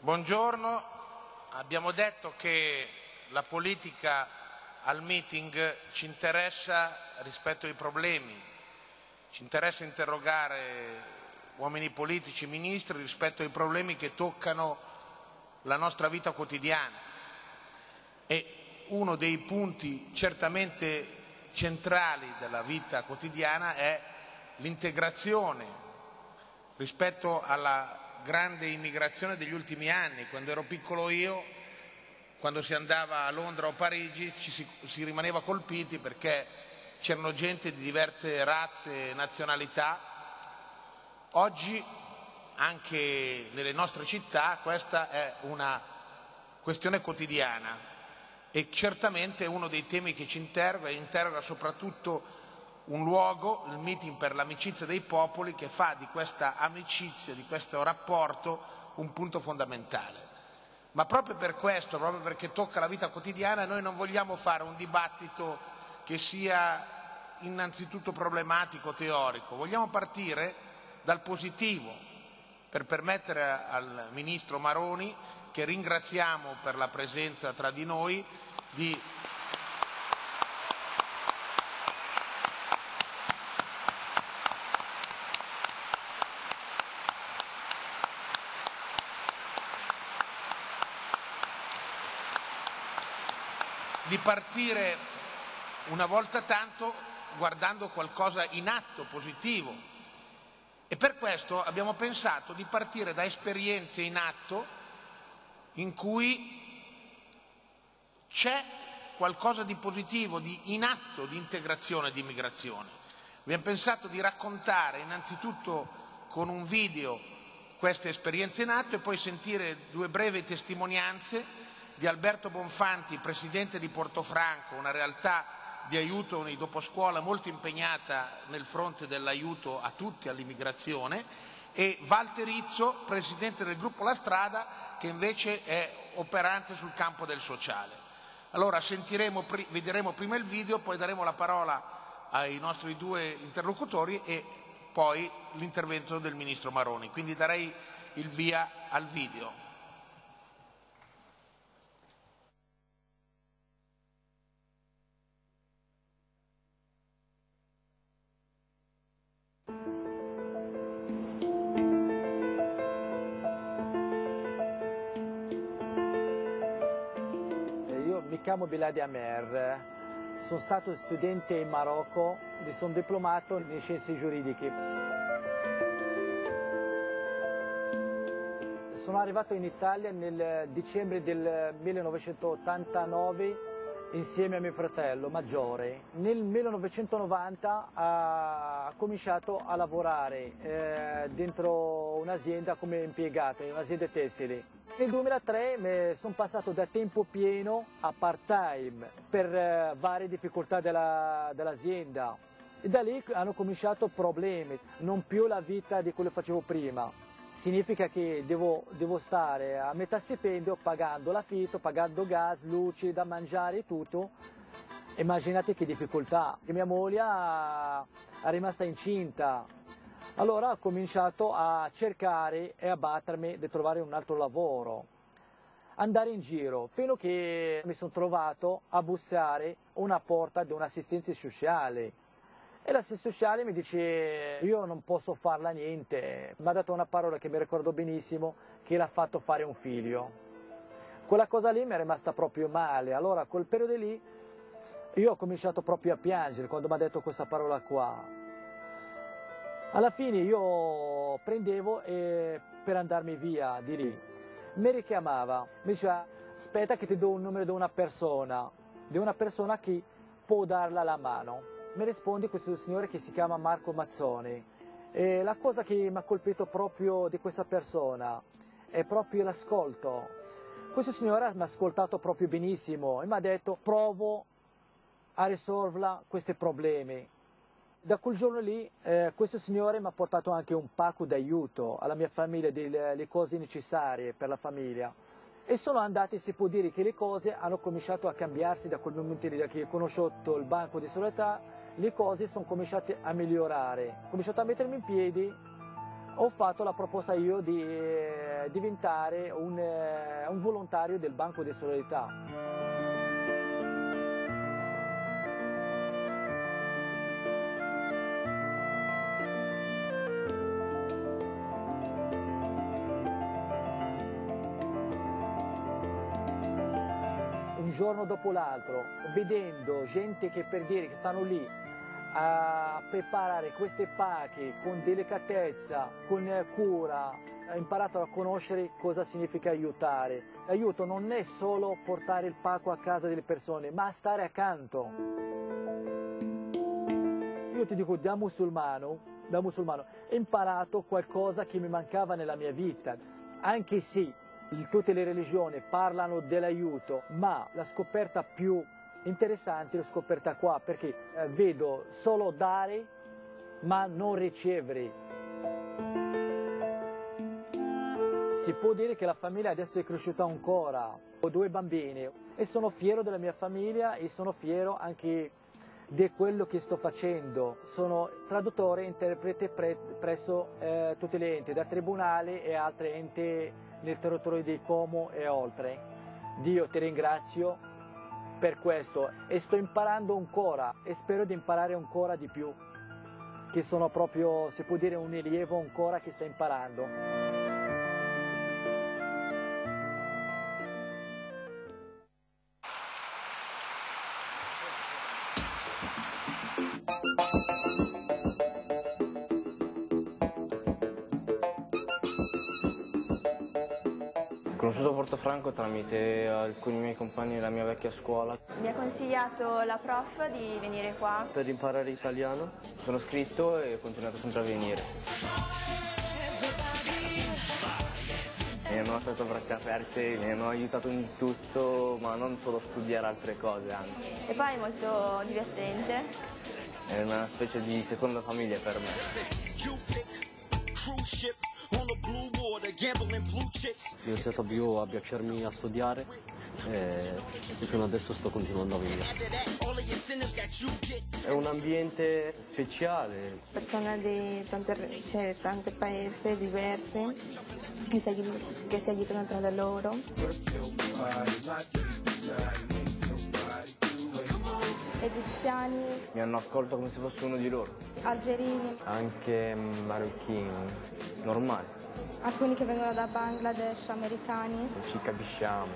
Buongiorno, abbiamo detto che la politica al meeting ci interessa rispetto ai problemi, ci interessa interrogare uomini politici, ministri rispetto ai problemi che toccano la nostra vita quotidiana e uno dei punti certamente centrali della vita quotidiana è l'integrazione rispetto alla grande immigrazione degli ultimi anni. Quando ero piccolo io, quando si andava a Londra o Parigi, si rimaneva colpiti perché c'erano gente di diverse razze e nazionalità. Oggi, anche nelle nostre città, questa è una questione quotidiana e certamente è uno dei temi che ci interroga soprattutto un luogo, il meeting per l'amicizia dei popoli, che fa di questa amicizia, di questo rapporto, un punto fondamentale. Ma proprio per questo, proprio perché tocca la vita quotidiana, noi non vogliamo fare un dibattito che sia innanzitutto problematico, teorico. Vogliamo partire dal positivo, per permettere al Ministro Maroni, che ringraziamo per la presenza tra di noi, di partire una volta tanto guardando qualcosa in atto, positivo. E per questo abbiamo pensato di partire da esperienze in atto in cui c'è qualcosa di positivo, in atto di integrazione e di immigrazione. Abbiamo pensato di raccontare innanzitutto con un video queste esperienze in atto e poi sentire due brevi testimonianze di Alberto Bonfanti, presidente di Portofranco, una realtà di aiuto nei doposcuola molto impegnata nel fronte dell'aiuto a tutti, all'immigrazione, e Walter Izzo, presidente del gruppo La Strada, che invece è operante sul campo del sociale. Allora vedremo prima il video, poi daremo la parola ai nostri due interlocutori e poi l'intervento del Ministro Maroni. Quindi darei il via al video. Mi chiamo Biladi Amer, sono stato studente in Marocco e sono diplomato in scienze giuridiche. Sono arrivato in Italia nel dicembre del 1989 insieme a mio fratello maggiore. Nel 1990 ha cominciato a lavorare dentro un'azienda come impiegato, in un'azienda tessile. Nel 2003 sono passato da tempo pieno a part-time per varie difficoltà dell'azienda e da lì hanno cominciato problemi, non più la vita di quello che facevo prima. Significa che devo stare a metà stipendio pagando l'affitto, pagando gas, luci, da mangiare e tutto. Immaginate che difficoltà. Mia moglie è rimasta incinta. Allora ho cominciato a cercare e a battermi di trovare un altro lavoro, andare in giro, fino a che mi sono trovato a bussare una porta di un'assistenza sociale. E l'assistente sociale mi dice: io non posso farla niente. Mi ha dato una parola che mi ricordo benissimo, che l'ha fatto fare un figlio. Quella cosa lì mi è rimasta proprio male. Allora quel periodo lì io ho cominciato proprio a piangere quando mi ha detto questa parola qua. Alla fine io prendevo per andarmi via di lì. Mi richiamava, mi diceva: aspetta che ti do un numero di una persona che può darla la mano. Mi risponde questo signore che si chiama Marco Mazzoni. E la cosa che mi ha colpito proprio di questa persona è proprio l'ascolto. Questo signore mi ha ascoltato proprio benissimo e mi ha detto: provo a risolverla questi problemi. Da quel giorno lì questo signore mi ha portato anche un pacco d'aiuto alla mia famiglia, delle cose necessarie per la famiglia. E sono andate, si può dire che le cose hanno cominciato a cambiarsi da quel momento lì, da che ho conosciuto il banco di solidarietà, le cose sono cominciate a migliorare. Ho cominciato a mettermi in piedi, ho ho fatto la proposta io di diventare un volontario del Banco di Solidarietà. Un giorno dopo l'altro, vedendo gente che stanno lì a preparare queste pacche con delicatezza, con cura, ho imparato a conoscere cosa significa aiutare. L'aiuto non è solo portare il pacco a casa delle persone, ma stare accanto. Io ti dico, da musulmano, ho imparato qualcosa che mi mancava nella mia vita, anche se tutte le religioni parlano dell'aiuto, ma la scoperta più interessante l'ho scoperta qua, perché vedo solo dare ma non ricevere. Si può dire che la famiglia adesso è cresciuta ancora, ho 2 bambini e sono fiero della mia famiglia e sono fiero anche di quello che sto facendo. Sono traduttore e interprete presso tutte le enti, da tribunale e altre enti nel territorio di Como e oltre. Dio ti ringrazio per questo e sto imparando ancora e spero di imparare ancora di più, che sono proprio, si può dire, un allievo ancora che sta imparando. Ho conosciuto Portofranco tramite alcuni miei compagni della mia vecchia scuola. Mi ha consigliato la prof di venire qua. Per imparare italiano. Sono iscritto e ho continuato sempre a venire. Mi hanno preso a braccia aperte, mi hanno aiutato in tutto, ma non solo a studiare altre cose anche. E poi è molto divertente. È una specie di seconda famiglia per me. Ho iniziato a piacermi a studiare e fino adesso sto continuando a venire. È un ambiente speciale. Persone di tanti paesi diversi che si aiutano tra loro. Egiziani. Mi hanno accolto come se fosse uno di loro. Algerini. Anche marocchini, normali. Alcuni che vengono da Bangladesh, americani. Non ci capisciamo.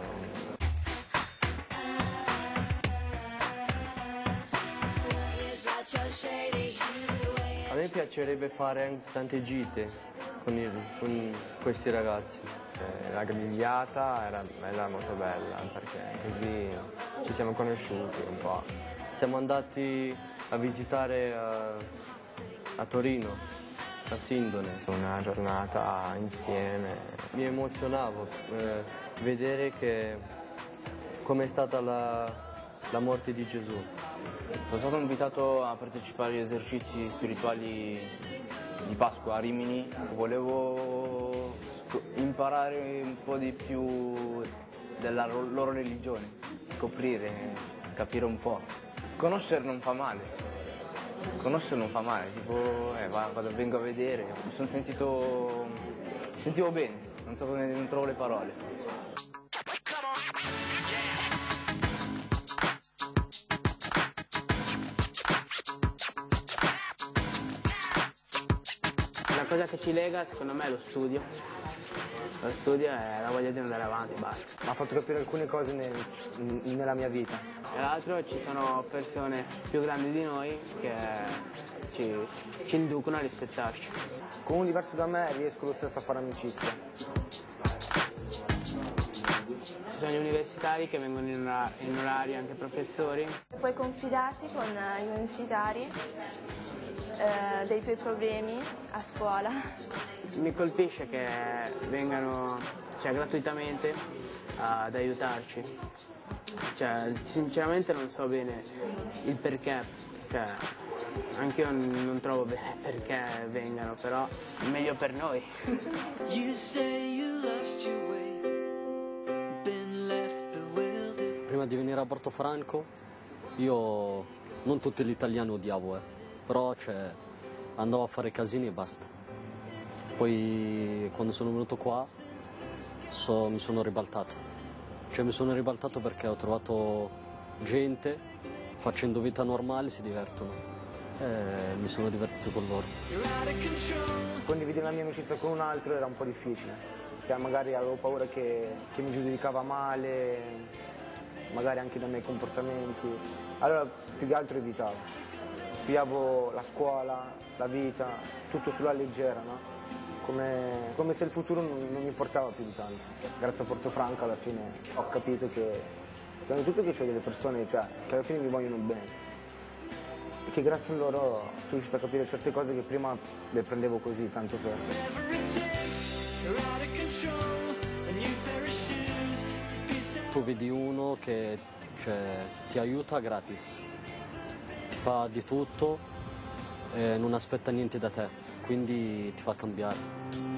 A me piacerebbe fare anche tante gite con questi ragazzi. La grigliata era molto bella perché così ci siamo conosciuti un po'. Siamo andati a visitare a Torino, a Sindone. Una giornata insieme. Mi emozionavo vedere com'è stata la morte di Gesù. Sono stato invitato a partecipare agli esercizi spirituali di Pasqua a Rimini. Volevo imparare un po' di più della loro religione, scoprire, capire un po'. Conoscere non fa male, tipo quando vengo a vedere, mi sentivo bene, non trovo le parole. La cosa che ci lega secondo me è lo studio. Lo studio è la voglia di andare avanti, basta. Mi ha fatto capire alcune cose nella mia vita. Tra l'altro ci sono persone più grandi di noi che ci inducono a rispettarci. Con un diverso da me riesco lo stesso a fare amicizia. Ci sono gli universitari che vengono in orario, anche professori. Puoi confidarti con gli universitari dei tuoi problemi a scuola. Mi colpisce che vengano gratuitamente ad aiutarci. Sinceramente non so bene il perché, anche io non trovo bene perché vengano, però è meglio per noi. Prima di venire a Portofranco io non tutti gli italiani odiavo, però andavo a fare casini e basta. Poi quando sono venuto qua mi sono ribaltato. Cioè mi sono ribaltato perché ho trovato gente, facendo vita normale, si divertono. E mi sono divertito con loro. Condividere la mia amicizia con un altro era un po' difficile, perché magari avevo paura che mi giudicava male, magari anche dai miei comportamenti. Allora più che altro evitavo. Pigliavo la scuola, la vita, tutto sulla leggera, no? Come se il futuro non mi importava più di tanto. Grazie a Portofranco alla fine ho capito che, prima di tutto, che c'ho delle persone, cioè, che alla fine mi vogliono bene. E che grazie a loro sono riuscito a capire certe cose che prima le prendevo così, tanto per. Tu vedi uno che ti aiuta gratis, ti fa di tutto e non aspetta niente da te, quindi ti fa cambiare.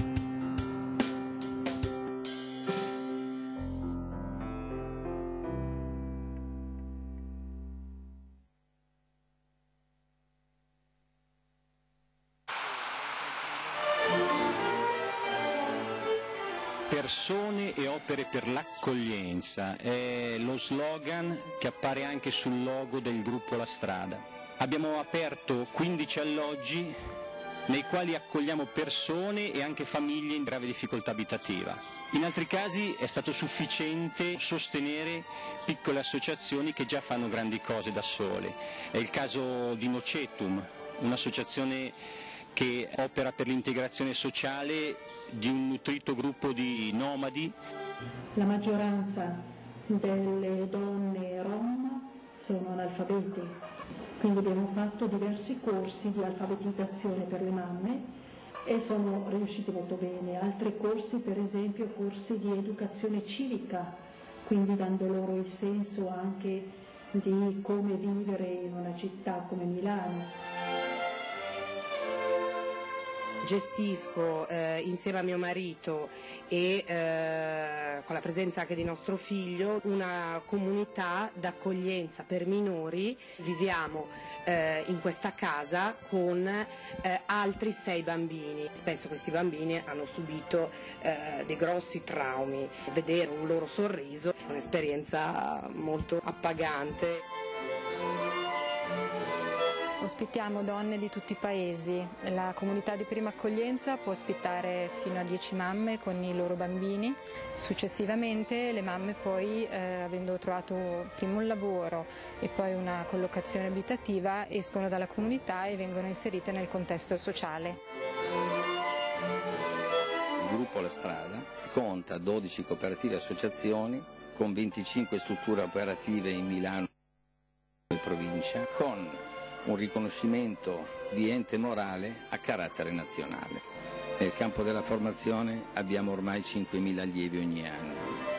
Persone e opere per l'accoglienza è lo slogan che appare anche sul logo del gruppo La Strada. Abbiamo aperto 15 alloggi nei quali accogliamo persone e anche famiglie in grave difficoltà abitativa. In altri casi è stato sufficiente sostenere piccole associazioni che già fanno grandi cose da sole. È il caso di Nocetum, un'associazione che opera per l'integrazione sociale di un nutrito gruppo di nomadi. La maggioranza delle donne rom sono analfabete, quindi abbiamo fatto diversi corsi di alfabetizzazione per le mamme e sono riusciti molto bene. Altri corsi, per esempio corsi di educazione civica, quindi dando loro il senso anche di come vivere in una città come Milano. Gestisco insieme a mio marito e con la presenza anche di nostro figlio una comunità d'accoglienza per minori. Viviamo in questa casa con altri 6 bambini. Spesso questi bambini hanno subito dei grossi traumi. Vedere un loro sorriso è un'esperienza molto appagante. Ospitiamo donne di tutti i paesi. La comunità di prima accoglienza può ospitare fino a 10 mamme con i loro bambini. Successivamente le mamme poi, avendo trovato prima un lavoro e poi una collocazione abitativa, escono dalla comunità e vengono inserite nel contesto sociale. Il gruppo La Strada conta 12 cooperative e associazioni con 25 strutture operative in Milano e provincia, con un riconoscimento di ente morale a carattere nazionale. Nel campo della formazione abbiamo ormai 5.000 allievi ogni anno.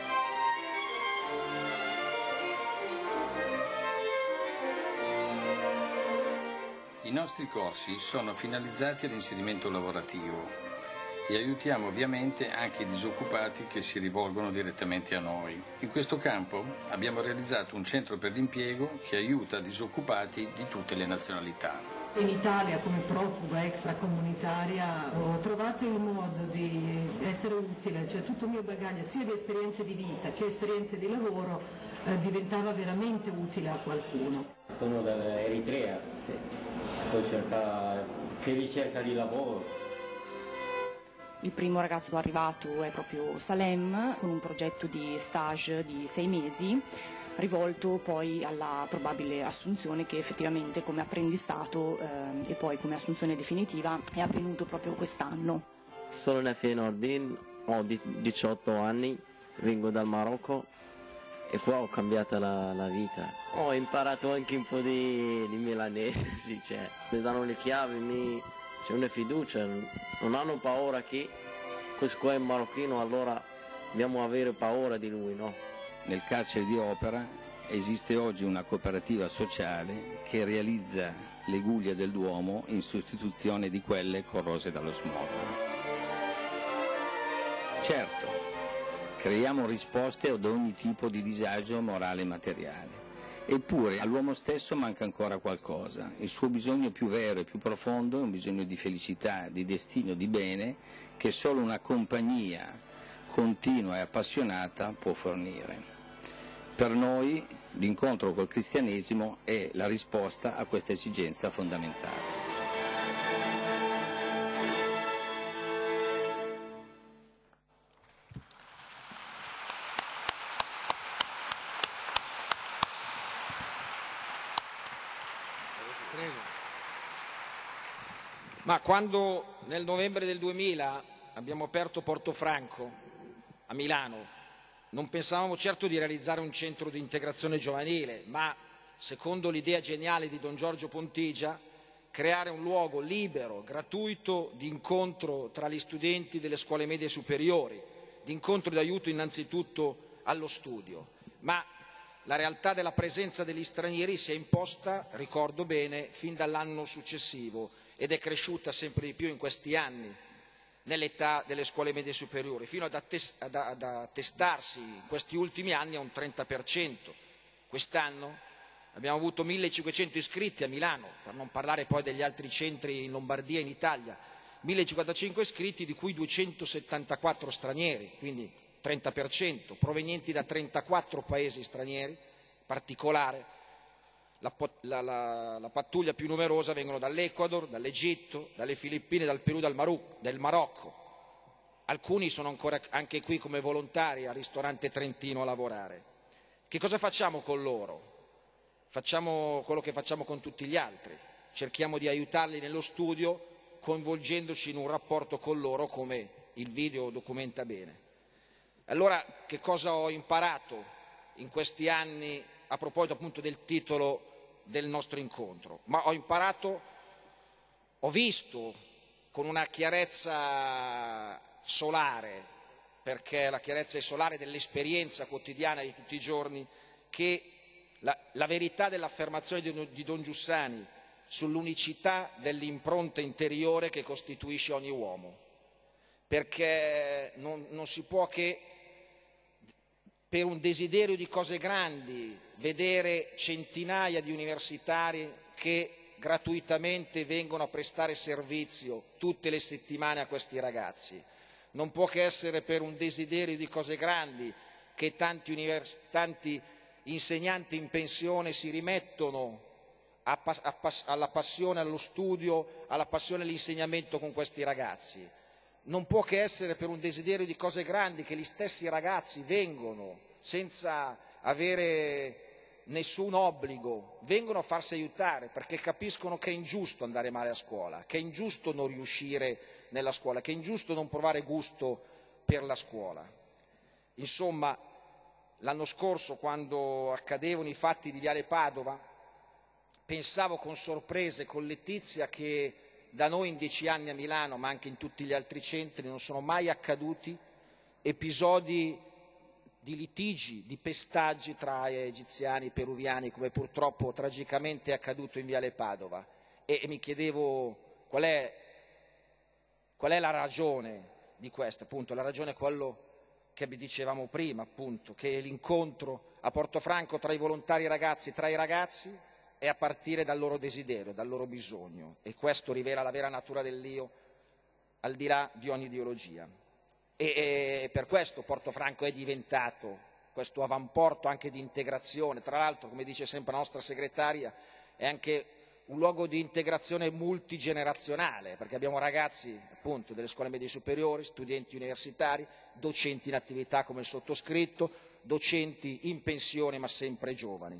I nostri corsi sono finalizzati all'inserimento lavorativo e aiutiamo ovviamente anche i disoccupati che si rivolgono direttamente a noi. In questo campo abbiamo realizzato un centro per l'impiego che aiuta disoccupati di tutte le nazionalità. In Italia come profuga extracomunitaria ho trovato il modo di essere utile, cioè tutto il mio bagaglio sia di esperienze di vita che esperienze di lavoro diventava veramente utile a qualcuno. Sono dall'Eritrea, si ricerca di lavoro. Il primo ragazzo arrivato è proprio Salem, con un progetto di stage di 6 mesi, rivolto poi alla probabile assunzione che effettivamente come apprendistato e poi come assunzione definitiva è avvenuto proprio quest'anno. Sono Nafi Nordin, ho 18 anni, vengo dal Marocco e qua ho cambiato la vita. Ho imparato anche un po' di milanese, cioè, mi danno le chiavi, c'è una fiducia, non hanno paura che questo qua è marocchino, allora dobbiamo avere paura di lui, no? Nel carcere di Opera esiste oggi una cooperativa sociale che realizza le guglie del Duomo in sostituzione di quelle corrose dallo smog. Certo creiamo risposte ad ogni tipo di disagio morale e materiale. Eppure all'uomo stesso manca ancora qualcosa. Il suo bisogno più vero e più profondo è un bisogno di felicità, di destino, di bene, che solo una compagnia continua e appassionata può fornire. Per noi l'incontro col cristianesimo è la risposta a questa esigenza fondamentale. Ma quando nel novembre del 2000 abbiamo aperto Portofranco a Milano, non pensavamo certo di realizzare un centro di integrazione giovanile, ma, secondo l'idea geniale di Don Giorgio Pontigia, creare un luogo libero, gratuito, di incontro tra gli studenti delle scuole medie superiori, di incontro e d'aiuto innanzitutto allo studio. Ma la realtà della presenza degli stranieri si è imposta, ricordo bene, fin dall'anno successivo ed è cresciuta sempre di più in questi anni nell'età delle scuole medie superiori, fino ad attestarsi in questi ultimi anni a un 30%. Quest'anno abbiamo avuto 1500 iscritti a Milano, per non parlare poi degli altri centri in Lombardia e in Italia, 1055 iscritti, di cui 274 stranieri, quindi 30%, provenienti da 34 paesi stranieri. In particolare la pattuglia più numerosa vengono dall'Ecuador, dall'Egitto, dalle Filippine, dal Perù, del Marocco. Alcuni sono ancora anche qui come volontari al ristorante Trentino a lavorare. Che cosa facciamo con loro? Facciamo quello che facciamo con tutti gli altri, cerchiamo di aiutarli nello studio coinvolgendoci in un rapporto con loro, come il video documenta bene. Allora, che cosa ho imparato in questi anni a proposito appunto del titolo del nostro incontro? Ma ho visto con una chiarezza solare, perché la chiarezza è solare dell'esperienza quotidiana di tutti i giorni, che la verità dell'affermazione di Don Giussani sull'unicità dell'impronta interiore che costituisce ogni uomo, perché non si può che, per un desiderio di cose grandi, vedere centinaia di universitari che gratuitamente vengono a prestare servizio tutte le settimane a questi ragazzi. Non può che essere per un desiderio di cose grandi che tanti insegnanti in pensione si rimettono alla passione allo studio, alla passione all'insegnamento con questi ragazzi. Non può che essere per un desiderio di cose grandi che gli stessi ragazzi vengono senza avere nessun obbligo, vengono a farsi aiutare perché capiscono che è ingiusto andare male a scuola, che è ingiusto non riuscire nella scuola, che è ingiusto non provare gusto per la scuola. Insomma, l'anno scorso, quando accadevano i fatti di Viale Padova, pensavo con sorpresa e con letizia che da noi in 10 anni a Milano, ma anche in tutti gli altri centri, non sono mai accaduti episodi di litigi, di pestaggi tra egiziani e peruviani, come purtroppo tragicamente è accaduto in Viale Padova. E mi chiedevo qual è la ragione di questo. Appunto, la ragione è quello che vi dicevamo prima, appunto, che l'incontro a Portofranco tra i volontari ragazzi, tra i ragazzi, è a partire dal loro desiderio, dal loro bisogno, e questo rivela la vera natura dell'io al di là di ogni ideologia. E per questo Portofranco è diventato questo avamporto anche di integrazione. Tra l'altro, come dice sempre la nostra segretaria, è anche un luogo di integrazione multigenerazionale, perché abbiamo ragazzi appunto delle scuole medie superiori, studenti universitari, docenti in attività come il sottoscritto, docenti in pensione ma sempre giovani.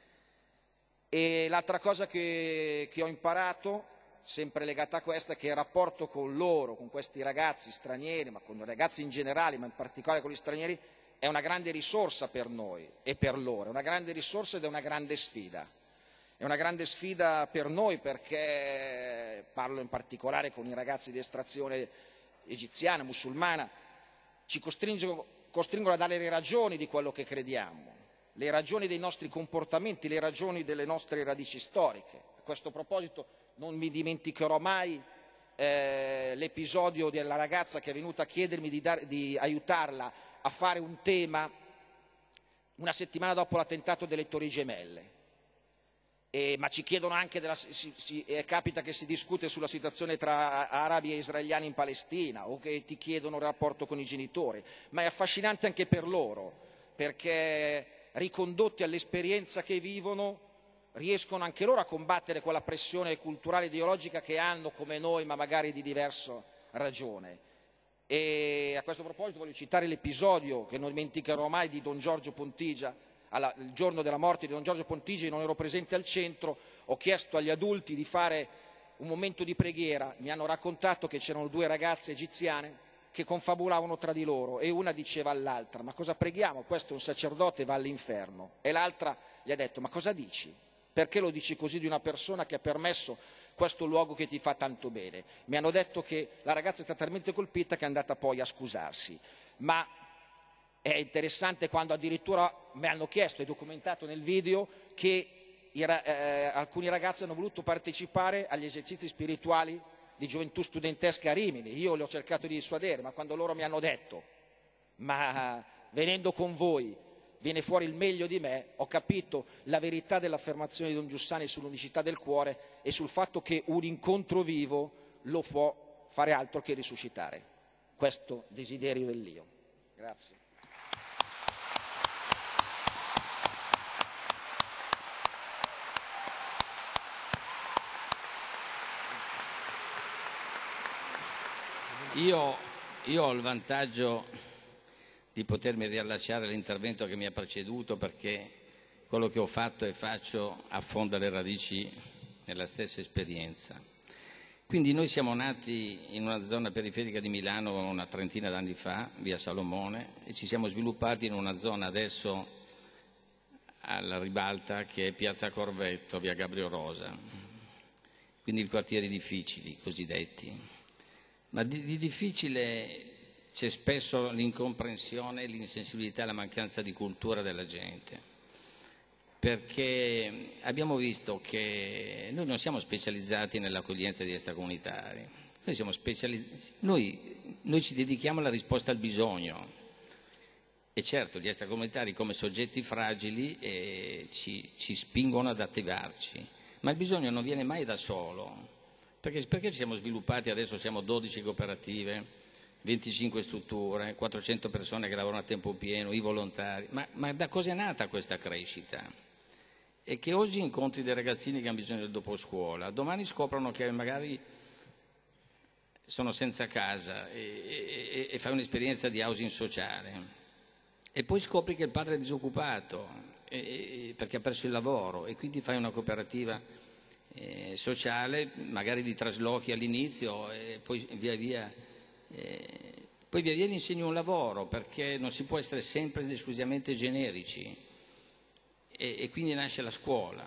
E l'altra cosa che ho imparato, sempre legata a questa, è che il rapporto con loro, con questi ragazzi stranieri, ma con i ragazzi in generale, ma in particolare con gli stranieri, è una grande risorsa per noi e per loro, è una grande risorsa ed è una grande sfida. È una grande sfida per noi perché, parlo in particolare con i ragazzi di estrazione egiziana, musulmana, ci costringono a dare le ragioni di quello che crediamo, le ragioni dei nostri comportamenti, le ragioni delle nostre radici storiche. A questo proposito non mi dimenticherò mai l'episodio della ragazza che è venuta a chiedermi di aiutarla a fare un tema una settimana dopo l'attentato delle Torri Gemelle. Ma ci chiedono anche, capita che si discute sulla situazione tra arabi e israeliani in Palestina, o che ti chiedono il rapporto con i genitori, ma è affascinante anche per loro, perché ricondotti all'esperienza che vivono riescono anche loro a combattere quella pressione culturale e ideologica che hanno come noi, ma magari di diversa ragione. E a questo proposito voglio citare l'episodio che non dimenticherò mai di Don Giorgio Pontigia. Il giorno della morte di Don Giorgio Pontigia, non ero presente al centro, ho chiesto agli adulti di fare un momento di preghiera, mi hanno raccontato che c'erano 2 ragazze egiziane che confabulavano tra di loro e una diceva all'altra: ma cosa preghiamo? Questo è un sacerdote, va all'inferno. E l'altra gli ha detto: ma cosa dici? Perché lo dici così di una persona che ha permesso questo luogo che ti fa tanto bene? Mi hanno detto che la ragazza è stata talmente colpita che è andata poi a scusarsi. Ma è interessante quando addirittura mi hanno chiesto, è documentato nel video, che alcuni ragazzi hanno voluto partecipare agli esercizi spirituali di gioventù studentesca a Rimini. Io li ho cercato di dissuadere, ma quando loro mi hanno detto: ma venendo con voi viene fuori il meglio di me, ho capito la verità dell'affermazione di Don Giussani sull'unicità del cuore e sul fatto che un incontro vivo lo può fare altro che risuscitare questo desiderio dell'io. Grazie. Io ho il vantaggio di potermi riallacciare all'intervento che mi ha preceduto, perché quello che ho fatto e faccio affonda le radici nella stessa esperienza. Quindi noi siamo nati in una zona periferica di Milano una trentina d'anni fa, via Salomone, e ci siamo sviluppati in una zona adesso alla ribalta che è piazza Corvetto, via Gabrio Rosa, quindi i quartieri difficili cosiddetti. Ma di difficile c'è spesso l'incomprensione, l'insensibilità e la mancanza di cultura della gente, perché abbiamo visto che noi non siamo specializzati nell'accoglienza di extracomunitari, noi ci dedichiamo alla risposta al bisogno, e certo gli extracomunitari come soggetti fragili ci spingono ad attivarci, ma il bisogno non viene mai da solo. Perché ci siamo sviluppati, adesso siamo 12 cooperative, 25 strutture, 400 persone che lavorano a tempo pieno, i volontari. Ma da cosa è nata questa crescita? E che oggi incontri dei ragazzini che hanno bisogno del doposcuola, domani scoprono che magari sono senza casa e fai un'esperienza di housing sociale. E poi scopri che il padre è disoccupato perché ha perso il lavoro e quindi fai una cooperativa sociale, magari di traslochi all'inizio e poi via via gli insegni un lavoro, perché non si può essere sempre ed esclusivamente generici, e quindi nasce la scuola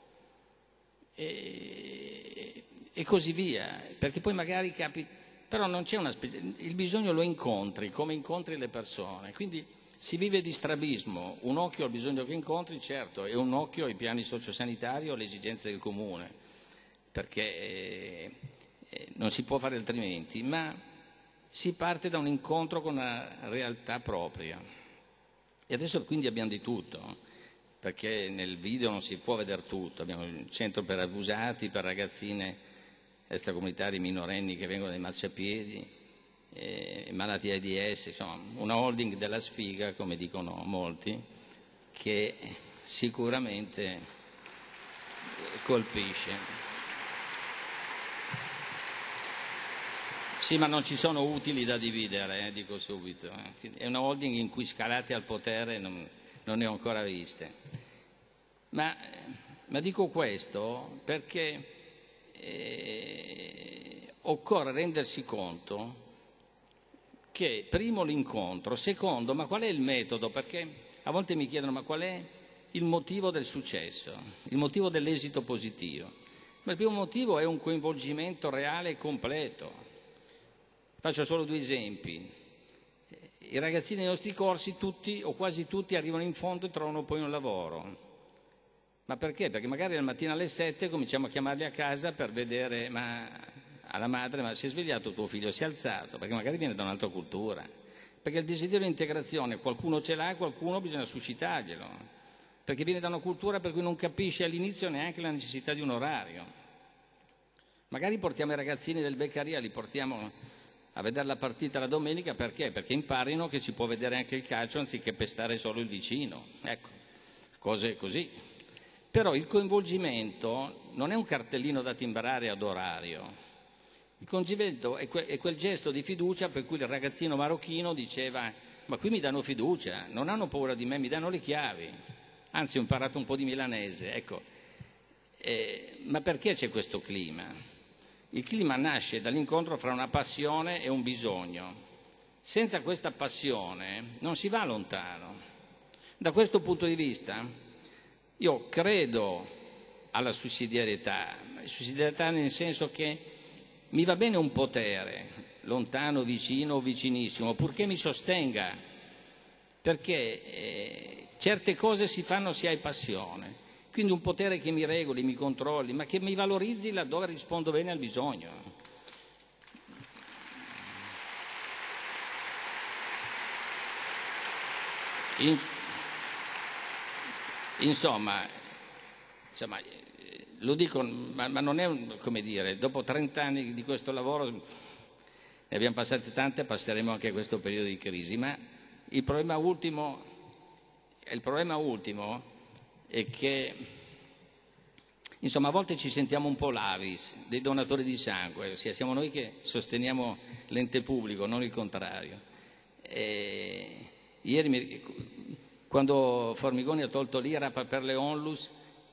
e così via, perché poi magari però non c'è il bisogno lo incontri come incontri le persone, quindi si vive di strabismo, un occhio al bisogno che incontri, certo, e un occhio ai piani sociosanitari o alle esigenze del comune, perché non si può fare altrimenti, ma si parte da un incontro con la realtà propria. E adesso quindi abbiamo di tutto, perché nel video non si può vedere tutto, abbiamo il centro per abusati, per ragazzine extracomunitari minorenni che vengono dai marciapiedi, malati AIDS, insomma una holding della sfiga, come dicono molti, che sicuramente colpisce. Sì, ma non ci sono utili da dividere, dico subito. È una holding in cui scalate al potere non ne ho ancora viste. Ma dico questo perché occorre rendersi conto che primo l'incontro, secondo, ma qual è il metodo? Perché a volte mi chiedono ma qual è il motivo del successo, il motivo dell'esito positivo? Ma il primo motivo è un coinvolgimento reale e completo. Faccio solo 2 esempi. I ragazzini dei nostri corsi, tutti o quasi tutti, arrivano in fondo e trovano poi un lavoro. Ma perché? Perché magari la mattina alle 7 cominciamo a chiamarli a casa per vedere, ma alla madre: ma si è svegliato tuo figlio, si è alzato, perché magari viene da un'altra cultura, perché il desiderio di integrazione qualcuno ce l'ha e qualcuno bisogna suscitarglielo, perché viene da una cultura per cui non capisce all'inizio neanche la necessità di un orario. Magari portiamo i ragazzini del Beccaria, li portiamo a vedere la partita la domenica, perché? Perché imparino che si può vedere anche il calcio anziché pestare solo il vicino, ecco, cose così. Però il coinvolgimento non è un cartellino da timbrare ad orario. Il coinvolgimento è quel gesto di fiducia per cui il ragazzino marocchino diceva: ma qui mi danno fiducia, non hanno paura di me, mi danno le chiavi. Anzi, ho imparato un po' di milanese, ecco. Ma perché c'è questo clima? Il clima nasce dall'incontro fra una passione e un bisogno. Senza questa passione non si va lontano. Da questo punto di vista io credo alla sussidiarietà nel senso che mi va bene un potere, lontano, vicino o vicinissimo, purché mi sostenga, perché certe cose si fanno se hai passione. Quindi un potere che mi regoli, mi controlli, ma che mi valorizzi laddove rispondo bene al bisogno. Insomma, lo dico, ma non è come dire, dopo 30 anni di questo lavoro, ne abbiamo passate tante, passeremo anche a questo periodo di crisi, ma il problema ultimo è che, insomma, a volte ci sentiamo un po' l'Avis, dei donatori di sangue, ossia siamo noi che sosteniamo l'ente pubblico, non il contrario. Ieri, quando Formigoni ha tolto l'IRAP per le onlus,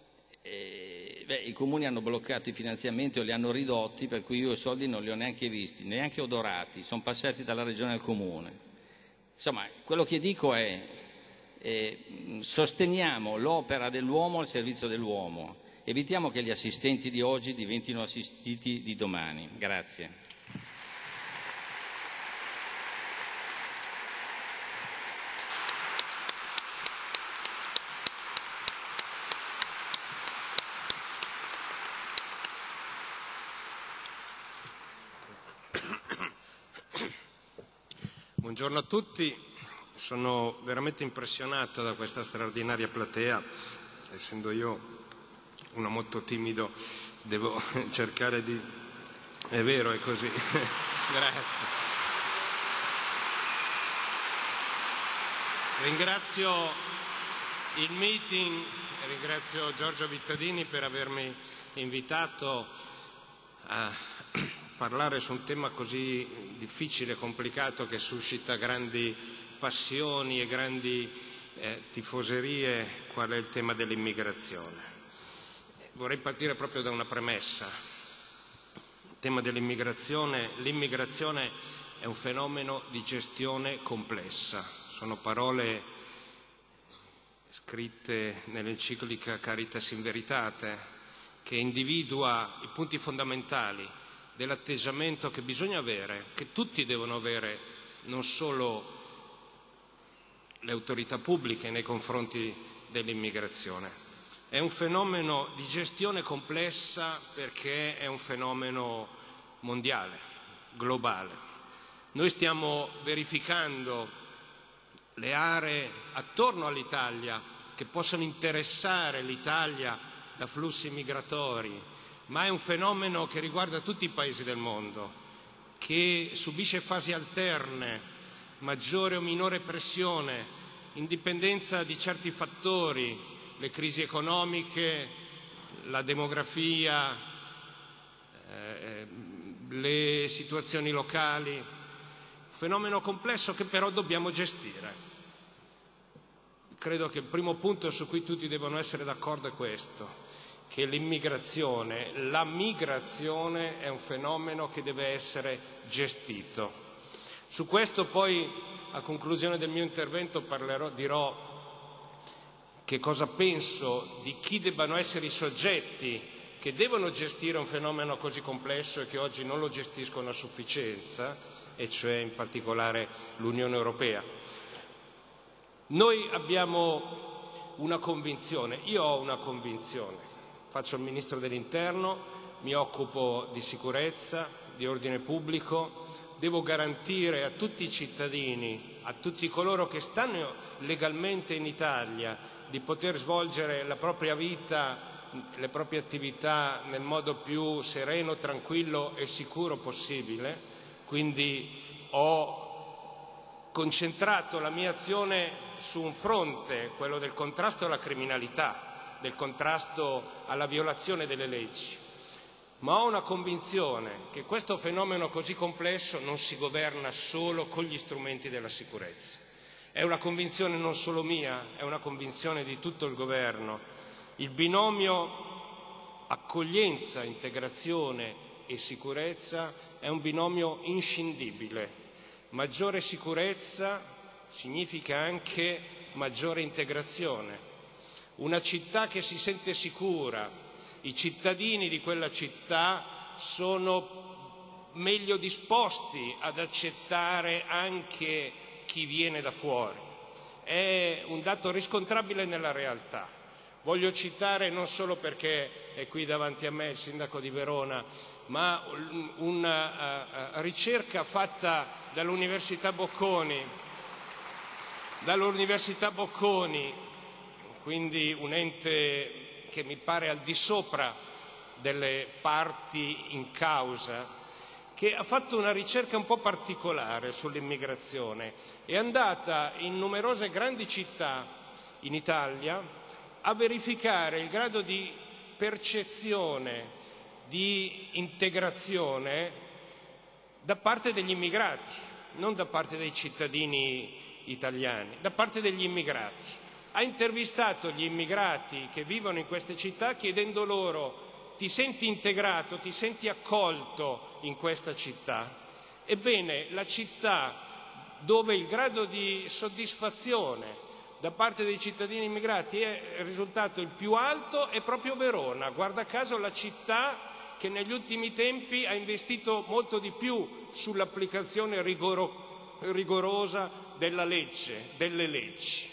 i comuni hanno bloccato i finanziamenti o li hanno ridotti, per cui io i soldi non li ho neanche visti, neanche odorati, sono passati dalla regione al comune. Insomma, quello che dico è: sosteniamo l'opera dell'uomo al servizio dell'uomo, evitiamo che gli assistenti di oggi diventino assistiti di domani. Grazie. Buongiorno a tutti, sono veramente impressionato da questa straordinaria platea. Essendo io uno molto timido devo cercare di... È vero, è così. Grazie. Ringrazio il meeting e ringrazio Giorgio Vittadini per avermi invitato a parlare su un tema così difficile e complicato, che suscita grandi passioni e grandi tifoserie, qual è il tema dell'immigrazione. Vorrei partire proprio da una premessa. Il tema dell'immigrazione: l'immigrazione è un fenomeno di gestione complessa. Sono parole scritte nell'enciclica Caritas in Veritate, che individua i punti fondamentali dell'atteggiamento che bisogna avere, che tutti devono avere, non solo le autorità pubbliche nei confronti dell'immigrazione. È un fenomeno di gestione complessa perché è un fenomeno mondiale, globale. Noi stiamo verificando le aree attorno all'Italia che possono interessare l'Italia da flussi migratori, ma è un fenomeno che riguarda tutti i paesi del mondo, che subisce fasi alterne, maggiore o minore pressione, in dipendenza di certi fattori, le crisi economiche, la demografia, le situazioni locali. Un fenomeno complesso che però dobbiamo gestire. Credo che il primo punto su cui tutti devono essere d'accordo è questo: che la migrazione è un fenomeno che deve essere gestito. Su questo poi, a conclusione del mio intervento, dirò che cosa penso di chi debbano essere i soggetti che devono gestire un fenomeno così complesso e che oggi non lo gestiscono a sufficienza, e cioè in particolare l'Unione Europea. Noi abbiamo una convinzione, io ho una convinzione. Faccio il Ministro dell'Interno, mi occupo di sicurezza, di ordine pubblico, devo garantire a tutti i cittadini, a tutti coloro che stanno legalmente in Italia, di poter svolgere la propria vita, le proprie attività nel modo più sereno, tranquillo e sicuro possibile. Quindi ho concentrato la mia azione su un fronte, quello del contrasto alla criminalità, del contrasto alla violazione delle leggi. Ma ho una convinzione che questo fenomeno così complesso non si governa solo con gli strumenti della sicurezza. È una convinzione non solo mia, è una convinzione di tutto il governo. Il binomio accoglienza, integrazione e sicurezza è un binomio inscindibile. Maggiore sicurezza significa anche maggiore integrazione. Una città che si sente sicura, i cittadini di quella città sono meglio disposti ad accettare anche chi viene da fuori. È un dato riscontrabile nella realtà. Voglio citare, non solo perché è qui davanti a me il sindaco di Verona, ma una ricerca fatta dall'Università Bocconi, quindi un ente che mi pare al di sopra delle parti in causa, che ha fatto una ricerca un po' particolare sull'immigrazione. È andata in numerose grandi città in Italia a verificare il grado di percezione, di integrazione da parte degli immigrati, non da parte dei cittadini italiani, da parte degli immigrati. Ha intervistato gli immigrati che vivono in queste città chiedendo loro: ti senti integrato, ti senti accolto in questa città? Ebbene, la città dove il grado di soddisfazione da parte dei cittadini immigrati è risultato il più alto è proprio Verona. Guarda caso la città che negli ultimi tempi ha investito molto di più sull'applicazione rigorosa della legge, delle leggi.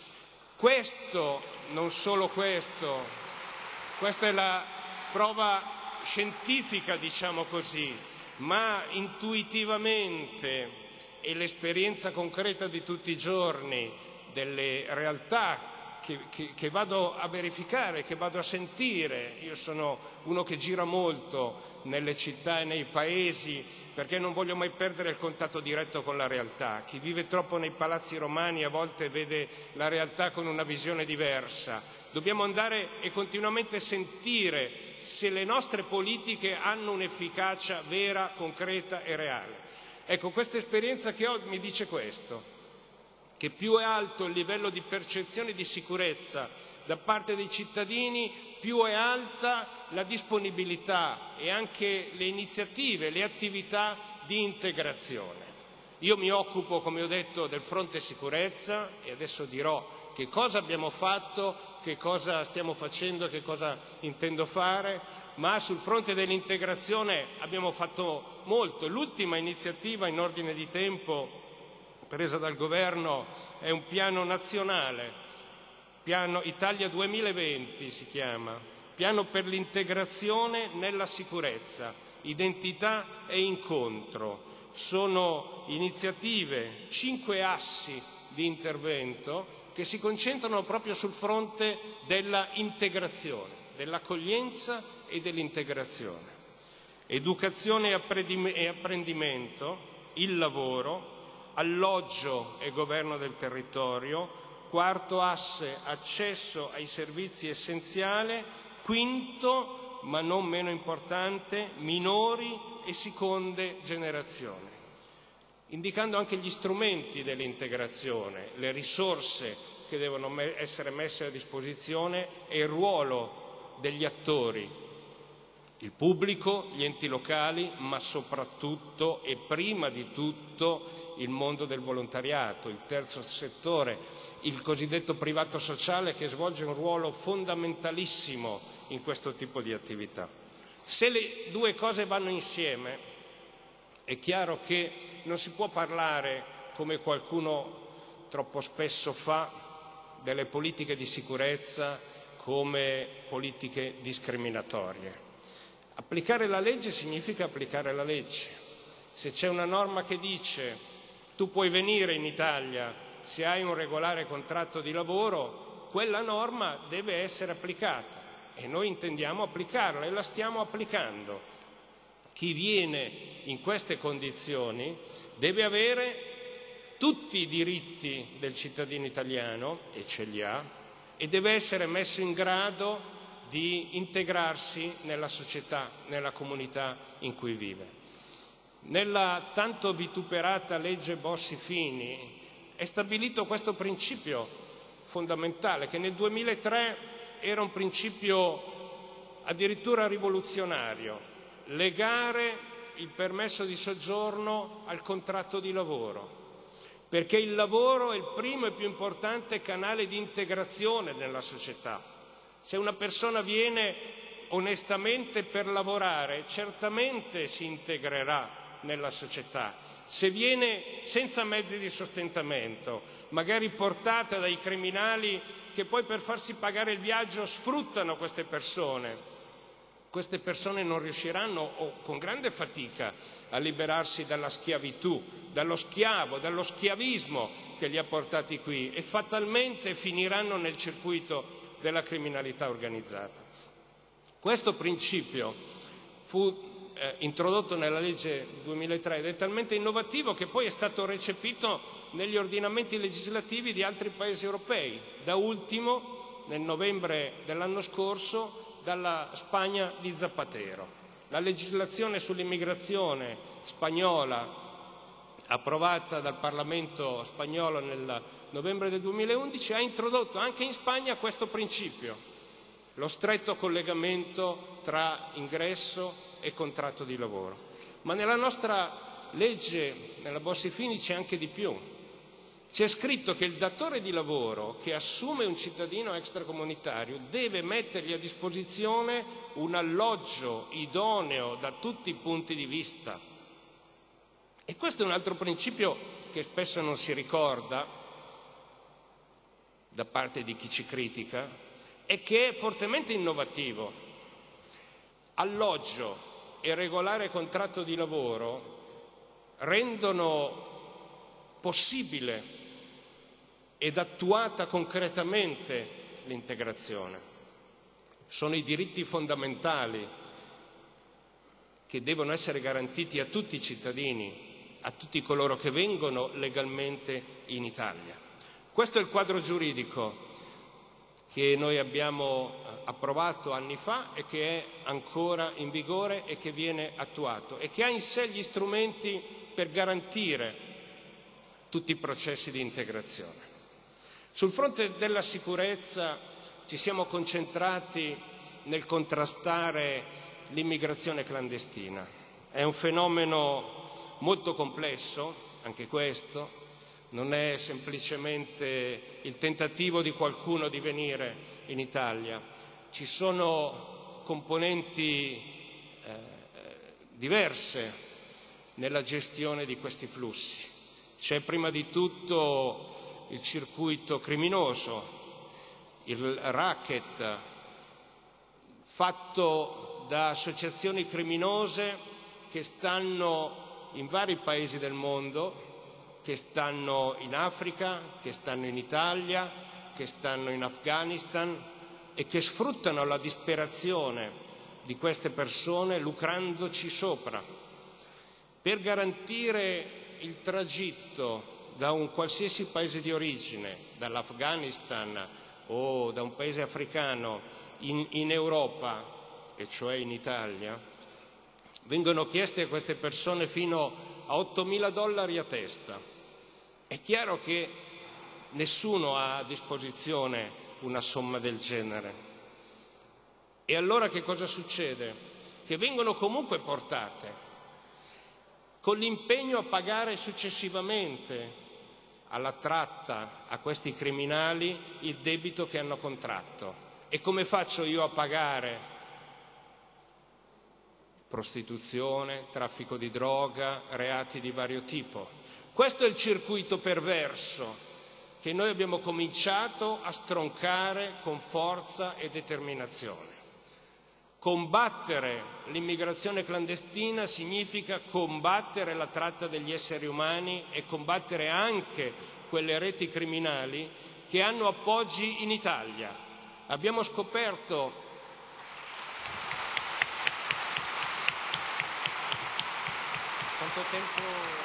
Questo, non solo questo, questa è la prova scientifica, diciamo così, ma intuitivamente e l'esperienza concreta di tutti i giorni delle realtà che vado a verificare, che vado a sentire. Io sono uno che gira molto nelle città e nei paesi perché non voglio mai perdere il contatto diretto con la realtà. Chi vive troppo nei palazzi romani a volte vede la realtà con una visione diversa. Dobbiamo andare e continuamente sentire se le nostre politiche hanno un'efficacia vera, concreta e reale. Ecco, questa esperienza che ho mi dice questo, che più è alto il livello di percezione di sicurezza da parte dei cittadini, più è alta la disponibilità e anche le iniziative, le attività di integrazione. Io mi occupo, come ho detto, del fronte sicurezza e adesso dirò che cosa abbiamo fatto, che cosa stiamo facendo, che cosa intendo fare, ma sul fronte dell'integrazione abbiamo fatto molto. L'ultima iniziativa in ordine di tempo presa dal governo è un piano nazionale, piano Italia 2020 si chiama, piano per l'integrazione nella sicurezza, identità e incontro. Sono iniziative, 5 assi di intervento che si concentrano proprio sul fronte della integrazione, dell'accoglienza e dell'integrazione. Educazione e apprendimento, il lavoro, alloggio e governo del territorio, quarto asse accesso ai servizi essenziali, quinto, ma non meno importante, minori e seconde generazioni, indicando anche gli strumenti dell'integrazione, le risorse che devono essere messe a disposizione e il ruolo degli attori, il pubblico, gli enti locali, ma soprattutto e prima di tutto il mondo del volontariato, il terzo settore, il cosiddetto privato sociale che svolge un ruolo fondamentalissimo in questo tipo di attività. Se le due cose vanno insieme, è chiaro che non si può parlare, come qualcuno troppo spesso fa, delle politiche di sicurezza come politiche discriminatorie. Applicare la legge significa applicare la legge. Se c'è una norma che dice tu puoi venire in Italia se hai un regolare contratto di lavoro, quella norma deve essere applicata e noi intendiamo applicarla e la stiamo applicando. Chi viene in queste condizioni deve avere tutti i diritti del cittadino italiano, e ce li ha, e deve essere messo in grado di integrarsi nella società, nella comunità in cui vive. Nella tanto vituperata legge Bossi-Fini è stabilito questo principio fondamentale, che nel 2003 era un principio addirittura rivoluzionario: legare il permesso di soggiorno al contratto di lavoro, perché il lavoro è il primo e più importante canale di integrazione nella società. Se una persona viene onestamente per lavorare, certamente si integrerà nella società. Se viene senza mezzi di sostentamento, magari portata dai criminali che poi per farsi pagare il viaggio sfruttano queste persone non riusciranno o con grande fatica a liberarsi dalla schiavitù, dallo schiavo, dallo schiavismo che li ha portati qui, e fatalmente finiranno nel circuito della criminalità organizzata. Questo principio fu introdotto nella legge 2003 ed è talmente innovativo che poi è stato recepito negli ordinamenti legislativi di altri paesi europei, da ultimo nel novembre dell'anno scorso dalla Spagna di Zapatero. La legislazione sull'immigrazione spagnola, approvata dal Parlamento spagnolo nel novembre del 2011, ha introdotto anche in Spagna questo principio, lo stretto collegamento tra ingresso e contratto di lavoro. Ma nella nostra legge, nella Bossi-Fini, c'è anche di più. C'è scritto che il datore di lavoro che assume un cittadino extracomunitario deve mettergli a disposizione un alloggio idoneo da tutti i punti di vista. E questo è un altro principio che spesso non si ricorda da parte di chi ci critica e che è fortemente innovativo. Alloggio e regolare contratto di lavoro rendono possibile ed attuata concretamente l'integrazione. Sono i diritti fondamentali che devono essere garantiti a tutti i cittadini, a tutti coloro che vengono legalmente in Italia. Questo è il quadro giuridico che noi abbiamo approvato anni fa e che è ancora in vigore e che viene attuato e che ha in sé gli strumenti per garantire tutti i processi di integrazione. Sul fronte della sicurezza ci siamo concentrati nel contrastare l'immigrazione clandestina. È un fenomeno molto complesso, anche questo, non è semplicemente il tentativo di qualcuno di venire in Italia. Ci sono componenti diverse nella gestione di questi flussi. C'è prima di tutto il circuito criminoso, il racket fatto da associazioni criminose che stanno in vari paesi del mondo, che stanno in Africa, che stanno in Italia, che stanno in Afghanistan e che sfruttano la disperazione di queste persone lucrandoci sopra. Per garantire il tragitto da un qualsiasi paese di origine, dall'Afghanistan o da un paese africano in Europa, e cioè in Italia, vengono chieste a queste persone fino a $8.000 a testa. È chiaro che nessuno ha a disposizione una somma del genere. E allora che cosa succede? Che vengono comunque portate con l'impegno a pagare successivamente alla tratta, a questi criminali, il debito che hanno contratto. E come faccio io a pagare? Prostituzione, traffico di droga, reati di vario tipo. Questo è il circuito perverso che noi abbiamo cominciato a stroncare con forza e determinazione. Combattere l'immigrazione clandestina significa combattere la tratta degli esseri umani e combattere anche quelle reti criminali che hanno appoggi in Italia. Abbiamo scoperto quanto tempo?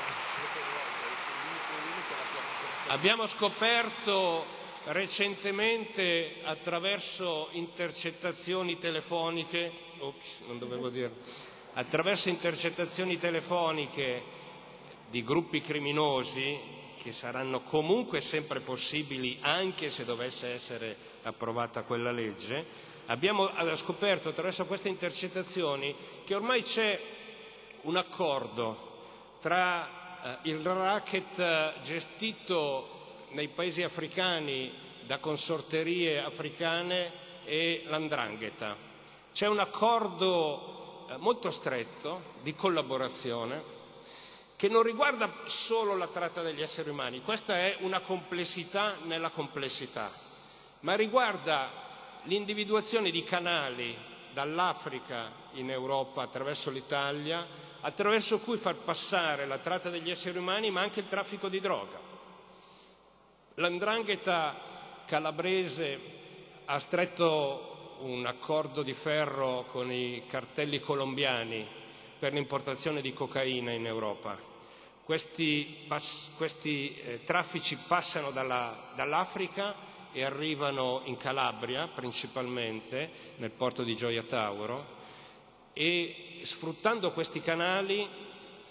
Abbiamo scoperto recentemente attraverso intercettazioni telefoniche, attraverso intercettazioni telefoniche di gruppi criminosi che saranno comunque sempre possibili anche se dovesse essere approvata quella legge, abbiamo scoperto attraverso queste intercettazioni che ormai c'è un accordo tra il racket gestito nei paesi africani da consorterie africane e l''ndrangheta. C'è un accordo molto stretto di collaborazione che non riguarda solo la tratta degli esseri umani, questa è una complessità nella complessità, ma riguarda l'individuazione di canali dall'Africa in Europa attraverso l'Italia, attraverso cui far passare la tratta degli esseri umani ma anche il traffico di droga. L''ndrangheta calabrese ha stretto un accordo di ferro con i cartelli colombiani per l'importazione di cocaina in Europa. Questi traffici passano dall'Africa e arrivano in Calabria principalmente, nel porto di Gioia Tauro, e sfruttando questi canali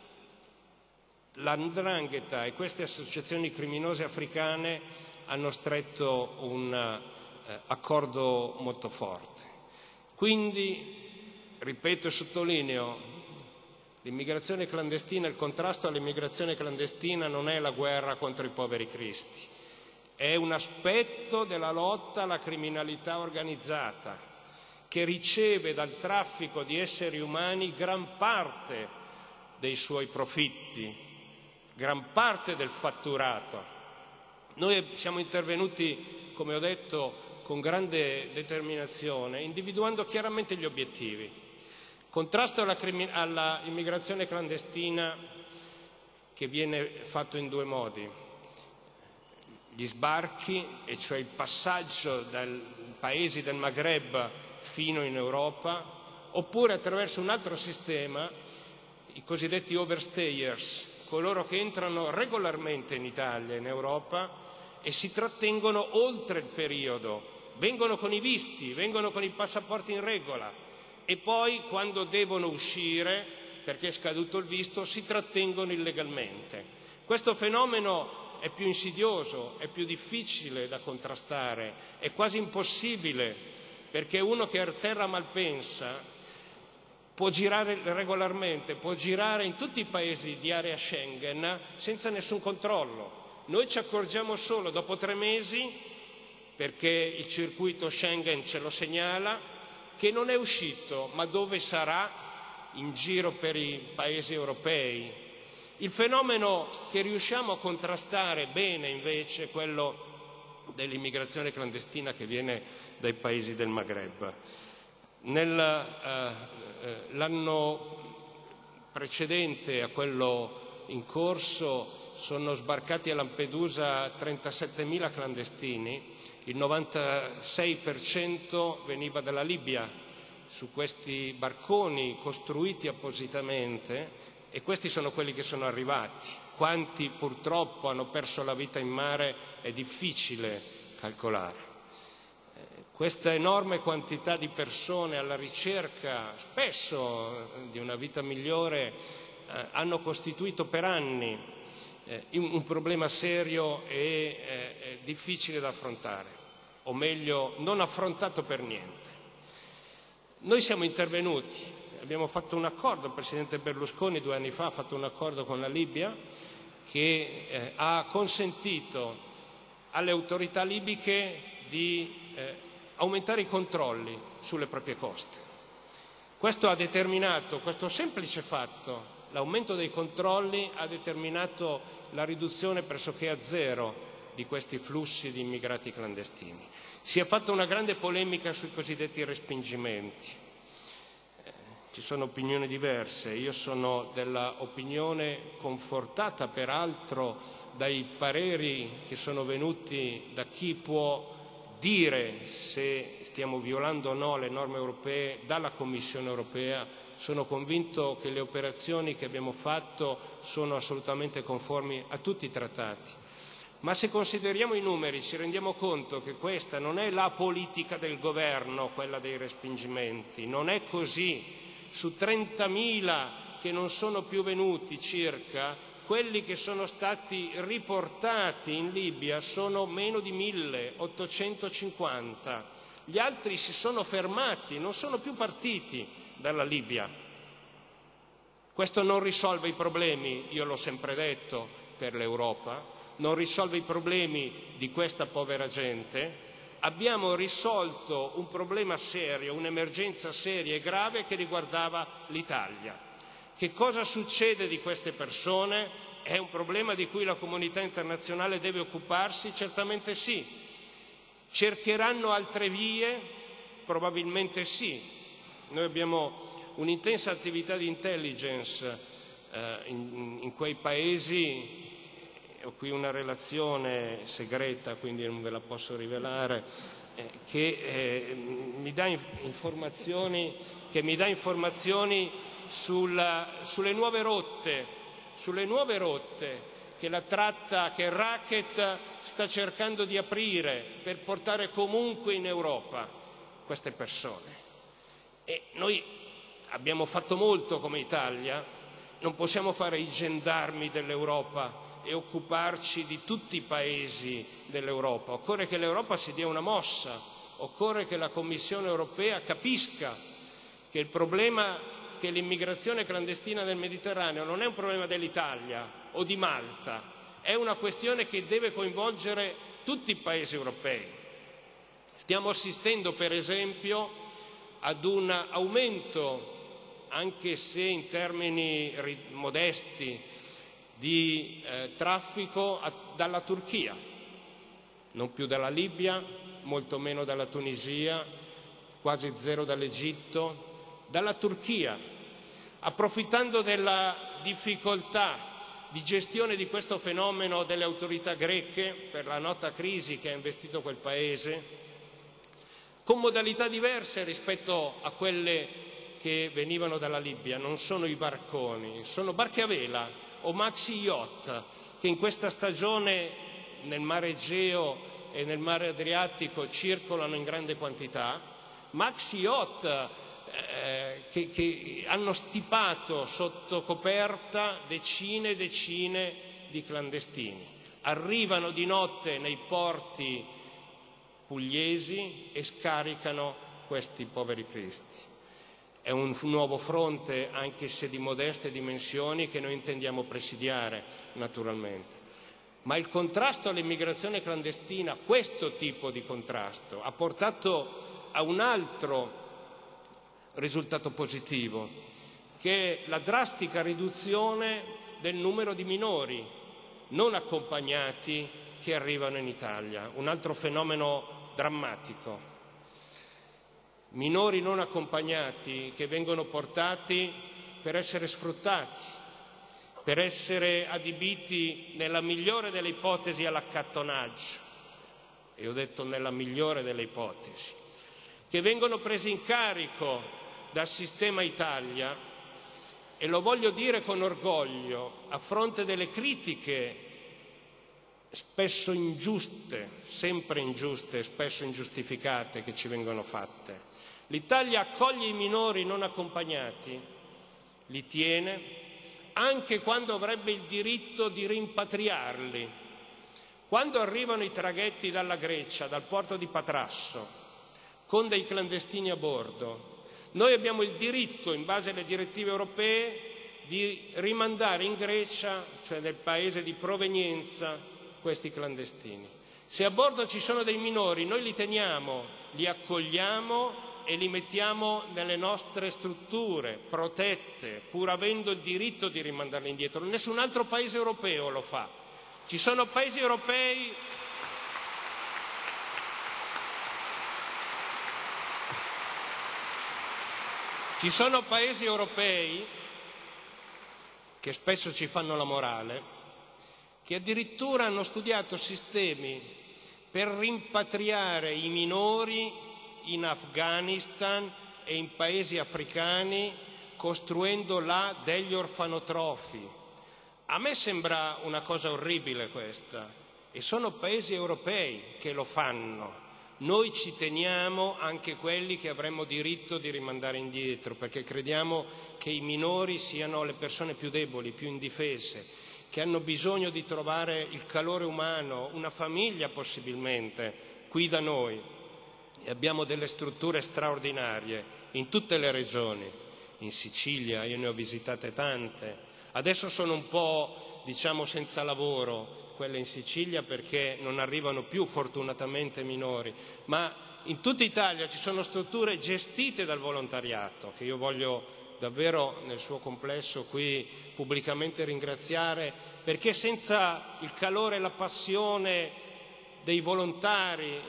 l''ndrangheta e queste associazioni criminose africane hanno stretto un accordo molto forte. Quindi, ripeto e sottolineo, l'immigrazione clandestina, il contrasto all'immigrazione clandestina non è la guerra contro i poveri cristi, è un aspetto della lotta alla criminalità organizzata che riceve dal traffico di esseri umani gran parte dei suoi profitti, gran parte del fatturato. Noi siamo intervenuti, come ho detto, con grande determinazione, individuando chiaramente gli obiettivi. Contrasto alla immigrazione clandestina che viene fatto in due modi. Gli sbarchi, e cioè il passaggio dai paesi del Maghreb fino in Europa, oppure attraverso un altro sistema, i cosiddetti overstayers, coloro che entrano regolarmente in Italia e in Europa e si trattengono oltre il periodo, vengono con i visti, vengono con i passaporti in regola e poi quando devono uscire, perché è scaduto il visto, si trattengono illegalmente. Questo fenomeno è più insidioso, è più difficile da contrastare, è quasi impossibile, perché uno che a terra Malpensa può girare regolarmente, può girare in tutti i paesi di area Schengen senza nessun controllo. Noi ci accorgiamo solo dopo 3 mesi, perché il circuito Schengen ce lo segnala, che non è uscito, ma dove sarà in giro per i paesi europei. Il fenomeno che riusciamo a contrastare bene invece è quello dell'immigrazione clandestina che viene dai paesi del Maghreb. L'anno precedente a quello in corso sono sbarcati a Lampedusa 37.000 clandestini, il 96% veniva dalla Libia su questi barconi costruiti appositamente, e questi sono quelli che sono arrivati. Quanti purtroppo hanno perso la vita in mare è difficile calcolare. Questa enorme quantità di persone alla ricerca, spesso di una vita migliore, hanno costituito per anni un problema serio e difficile da affrontare, o meglio, non affrontato per niente. Noi siamo intervenuti, abbiamo fatto un accordo, il Presidente Berlusconi 2 anni fa ha fatto un accordo con la Libia che ha consentito alle autorità libiche di aumentare i controlli sulle proprie coste. Questo semplice fatto, l'aumento dei controlli, ha determinato la riduzione pressoché a zero di questi flussi di immigrati clandestini. Si è fatta una grande polemica sui cosiddetti respingimenti. ci sono opinioni diverse. Io sono dell'opinione, confortata peraltro dai pareri che sono venuti da chi può dire se stiamo violando o no le norme europee, dalla Commissione europea. Sono convinto che le operazioni che abbiamo fatto sono assolutamente conformi a tutti i trattati. Ma se consideriamo i numeri ci rendiamo conto che questa non è la politica del governo, quella dei respingimenti, non è così. Su 30.000 che non sono più venuti circa, quelli che sono stati riportati in Libia sono meno di 1.850. Gli altri si sono fermati, non sono più partiti dalla Libia. Questo non risolve i problemi, io l'ho sempre detto, per l'Europa, non risolve i problemi di questa povera gente. Abbiamo risolto un problema serio, un'emergenza seria e grave che riguardava l'Italia. Che cosa succede di queste persone? È un problema di cui la comunità internazionale deve occuparsi? Certamente sì. Cercheranno altre vie? Probabilmente sì. Noi abbiamo un'intensa attività di intelligence in quei paesi. Ho qui una relazione segreta, quindi non ve la posso rivelare, che mi dà informazioni sulle nuove rotte che il racket sta cercando di aprire per portare comunque in Europa queste persone. E noi abbiamo fatto molto come Italia, non possiamo fare i gendarmi dell'Europa e occuparci di tutti i paesi dell'Europa. Occorre che l'Europa si dia una mossa, occorre che la Commissione europea capisca che il problema, che l'immigrazione clandestina nel Mediterraneo non è un problema dell'Italia o di Malta, è una questione che deve coinvolgere tutti i paesi europei. Stiamo assistendo per esempio ad un aumento, anche se in termini modesti, di traffico dalla Turchia, non più dalla Libia, molto meno dalla Tunisia, quasi zero dall'Egitto, dalla Turchia, approfittando della difficoltà di gestione di questo fenomeno delle autorità greche per la nota crisi che ha investito quel paese, con modalità diverse rispetto a quelle che venivano dalla Libia. Non sono i barconi, sono barche a vela o maxi yacht che in questa stagione nel mare Egeo e nel mare Adriatico circolano in grande quantità, maxi yacht che hanno stipato sotto coperta decine e decine di clandestini. Arrivano di notte nei porti pugliesi e scaricano questi poveri cristi. È un nuovo fronte, anche se di modeste dimensioni, che noi intendiamo presidiare naturalmente. Ma il contrasto all'immigrazione clandestina, questo tipo di contrasto, ha portato a un altro risultato positivo, che è la drastica riduzione del numero di minori non accompagnati che arrivano in Italia, un altro fenomeno drammatico. Minori non accompagnati che vengono portati per essere sfruttati, per essere adibiti nella migliore delle ipotesi all'accattonaggio, e ho detto nella migliore delle ipotesi, che vengono presi in carico dal sistema Italia, e lo voglio dire con orgoglio, a fronte delle critiche spesso ingiuste, sempre ingiuste e spesso ingiustificate che ci vengono fatte. L'Italia accoglie i minori non accompagnati, li tiene, anche quando avrebbe il diritto di rimpatriarli. Quando arrivano i traghetti dalla Grecia, dal porto di Patrasso, con dei clandestini a bordo, noi abbiamo il diritto, in base alle direttive europee, di rimandare in Grecia, cioè nel paese di provenienza, questi clandestini. Se a bordo ci sono dei minori, noi li teniamo, li accogliamo e li mettiamo nelle nostre strutture protette, pur avendo il diritto di rimandarli indietro. Nessun altro paese europeo lo fa. Ci sono paesi europei Ci sono paesi europei che spesso ci fanno la morale, che addirittura hanno studiato sistemi per rimpatriare i minori in Afghanistan e in paesi africani, costruendo là degli orfanotrofi. A me sembra una cosa orribile questa, e sono paesi europei che lo fanno. Noi ci teniamo anche quelli che avremmo diritto di rimandare indietro, perché crediamo che i minori siano le persone più deboli, più indifese, che hanno bisogno di trovare il calore umano, una famiglia possibilmente, qui da noi. E abbiamo delle strutture straordinarie in tutte le regioni. In Sicilia, io ne ho visitate tante. Adesso sono un po', diciamo, senza lavoro, quelle in Sicilia, perché non arrivano più fortunatamente minori, ma in tutta Italia ci sono strutture gestite dal volontariato, che io voglio davvero nel suo complesso qui pubblicamente ringraziare, perché senza il calore e la passione dei volontari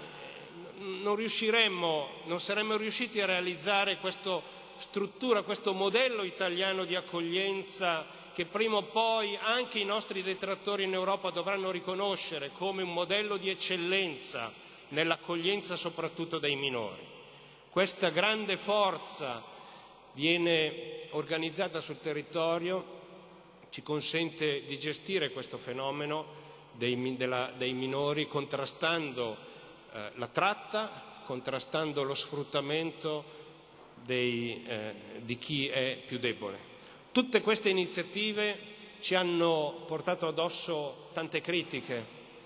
non saremmo riusciti a realizzare questa struttura, questo modello italiano di accoglienza, che prima o poi anche i nostri detrattori in Europa dovranno riconoscere come un modello di eccellenza nell'accoglienza soprattutto dei minori. Questa grande forza viene organizzata sul territorio, ci consente di gestire questo fenomeno dei minori, contrastando la tratta, contrastando lo sfruttamento di chi è più debole. Tutte queste iniziative ci hanno portato addosso tante critiche.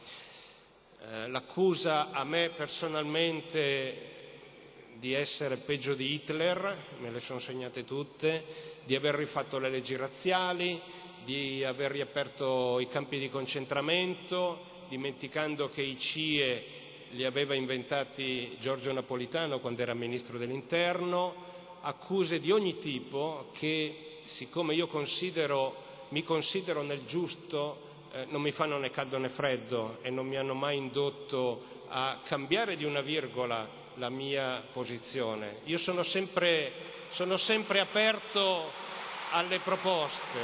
L'accusa a me personalmente di essere peggio di Hitler, me le sono segnate tutte, di aver rifatto le leggi razziali, di aver riaperto i campi di concentramento, dimenticando che i CIE li aveva inventati Giorgio Napolitano quando era Ministro dell'Interno, accuse di ogni tipo che, siccome io mi considero nel giusto, non mi fanno né caldo né freddo e non mi hanno mai indotto a cambiare di una virgola la mia posizione. Io sono sempre aperto alle proposte.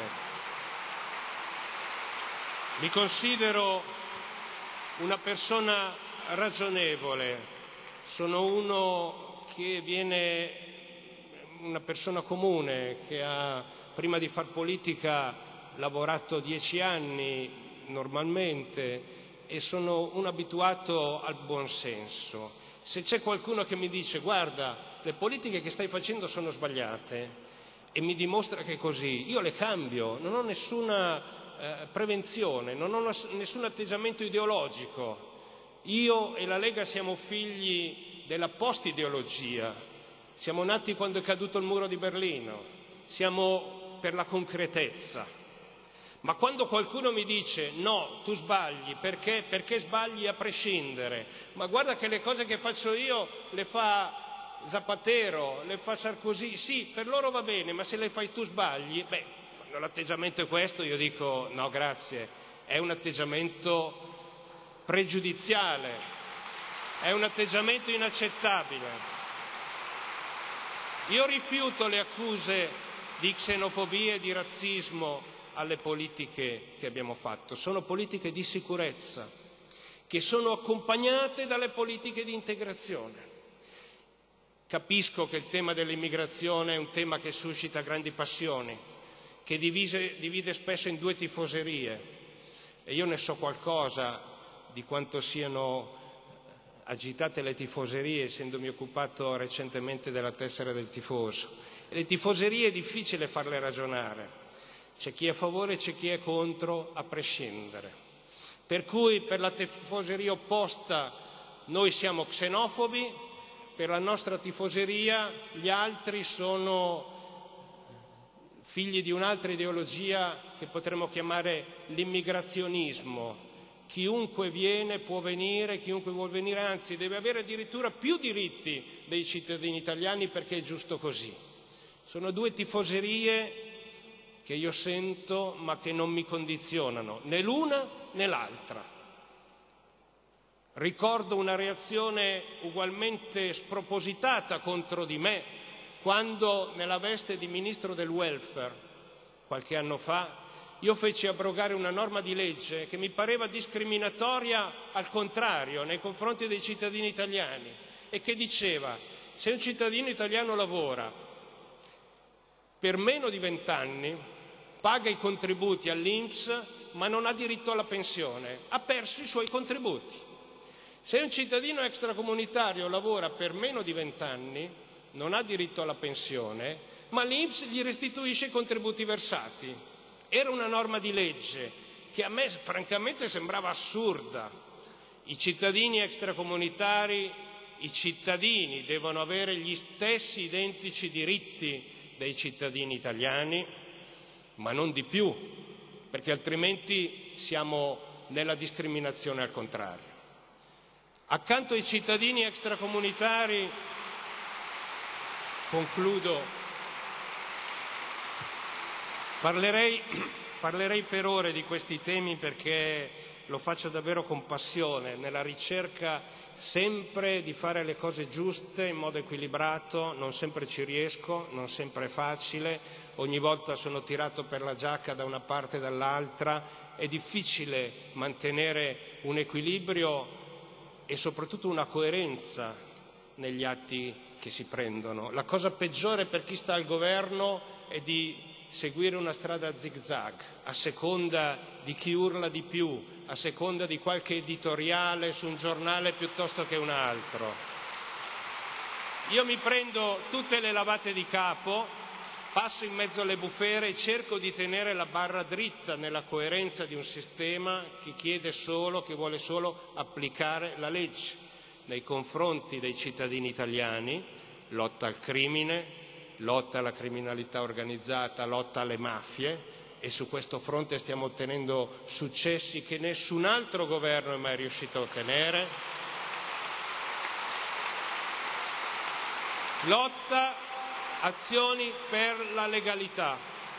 Mi considero una persona ragionevole, sono una persona comune che ha, prima di far politica, lavorato 10 anni normalmente, e sono un abituato al buon senso. Se c'è qualcuno che mi dice guarda, le politiche che stai facendo sono sbagliate, e mi dimostra che è così, io le cambio, non ho nessuna prevenzione, non ho nessun atteggiamento ideologico. Io e la Lega siamo figli della post-ideologia, siamo nati quando è caduto il muro di Berlino, siamo per la concretezza. Ma quando qualcuno mi dice no, tu sbagli, perché sbagli a prescindere, ma guarda che le cose che faccio io le fa Zapatero, le fa Sarkozy, sì, per loro va bene, ma se le fai tu sbagli, quando l'atteggiamento è questo io dico no grazie, è un atteggiamento pregiudiziale, è un atteggiamento inaccettabile. Io rifiuto le accuse di xenofobia e di razzismo alle politiche che abbiamo fatto. Sono politiche di sicurezza che sono accompagnate dalle politiche di integrazione. Capisco che il tema dell'immigrazione è un tema che suscita grandi passioni, che divide spesso in due tifoserie, e io ne so qualcosa di quanto siano agitate le tifoserie, essendomi occupato recentemente della tessera del tifoso. E le tifoserie è difficile farle ragionare, c'è chi è a favore e c'è chi è contro, a prescindere. Per cui per la tifoseria opposta noi siamo xenofobi, per la nostra tifoseria gli altri sono figli di un'altra ideologia che potremmo chiamare l'immigrazionismo. Chiunque viene può venire, chiunque vuol venire, anzi deve avere addirittura più diritti dei cittadini italiani, perché è giusto così. Sono due tifoserie che io sento ma che non mi condizionano, né l'una né l'altra. Ricordo una reazione ugualmente spropositata contro di me quando nella veste di ministro del welfare, qualche anno fa, io feci abrogare una norma di legge che mi pareva discriminatoria al contrario nei confronti dei cittadini italiani e che diceva: se un cittadino italiano lavora per meno di 20 anni, paga i contributi all'INPS ma non ha diritto alla pensione, ha perso i suoi contributi. Se un cittadino extracomunitario lavora per meno di 20 anni, non ha diritto alla pensione, ma l'INPS gli restituisce i contributi versati. Era una norma di legge che a me francamente sembrava assurda. I cittadini extracomunitari, i cittadini devono avere gli stessi identici diritti dei cittadini italiani, ma non di più, perché altrimenti siamo nella discriminazione al contrario. Accanto ai cittadini extracomunitari, concludo, parlerei per ore di questi temi perché lo faccio davvero con passione, nella ricerca sempre di fare le cose giuste in modo equilibrato. Non sempre ci riesco, non sempre è facile, ogni volta sono tirato per la giacca da una parte e dall'altra, è difficile mantenere un equilibrio e soprattutto una coerenza negli atti che si prendono. La cosa peggiore per chi sta al governo è di seguire una strada a zig-zag, a seconda di chi urla di più, a seconda di qualche editoriale su un giornale piuttosto che un altro. Io mi prendo tutte le lavate di capo, passo in mezzo alle bufere e cerco di tenere la barra dritta nella coerenza di un sistema che vuole solo applicare la legge nei confronti dei cittadini italiani, lotta al crimine, lotta alla criminalità organizzata, lotta alle mafie, e su questo fronte stiamo ottenendo successi che nessun altro governo è mai riuscito a ottenere. Lotta, azioni per la legalità.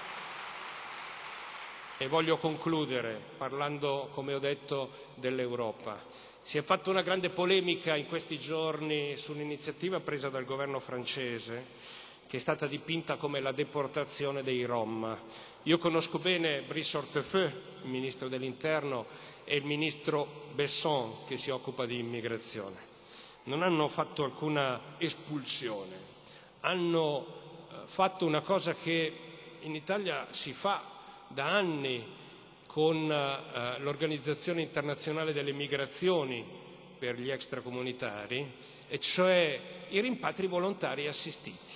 E voglio concludere parlando, come ho detto, dell'Europa. Si è fatta una grande polemica in questi giorni sull'iniziativa presa dal governo francese, che è stata dipinta come la deportazione dei Rom. Io conosco bene Brice Hortefeux, il ministro dell'Interno, e il ministro Besson, che si occupa di immigrazione. Non hanno fatto alcuna espulsione, hanno fatto una cosa che in Italia si fa da anni con l'Organizzazione Internazionale delle Migrazioni per gli extracomunitari, e cioè i rimpatri volontari assistiti.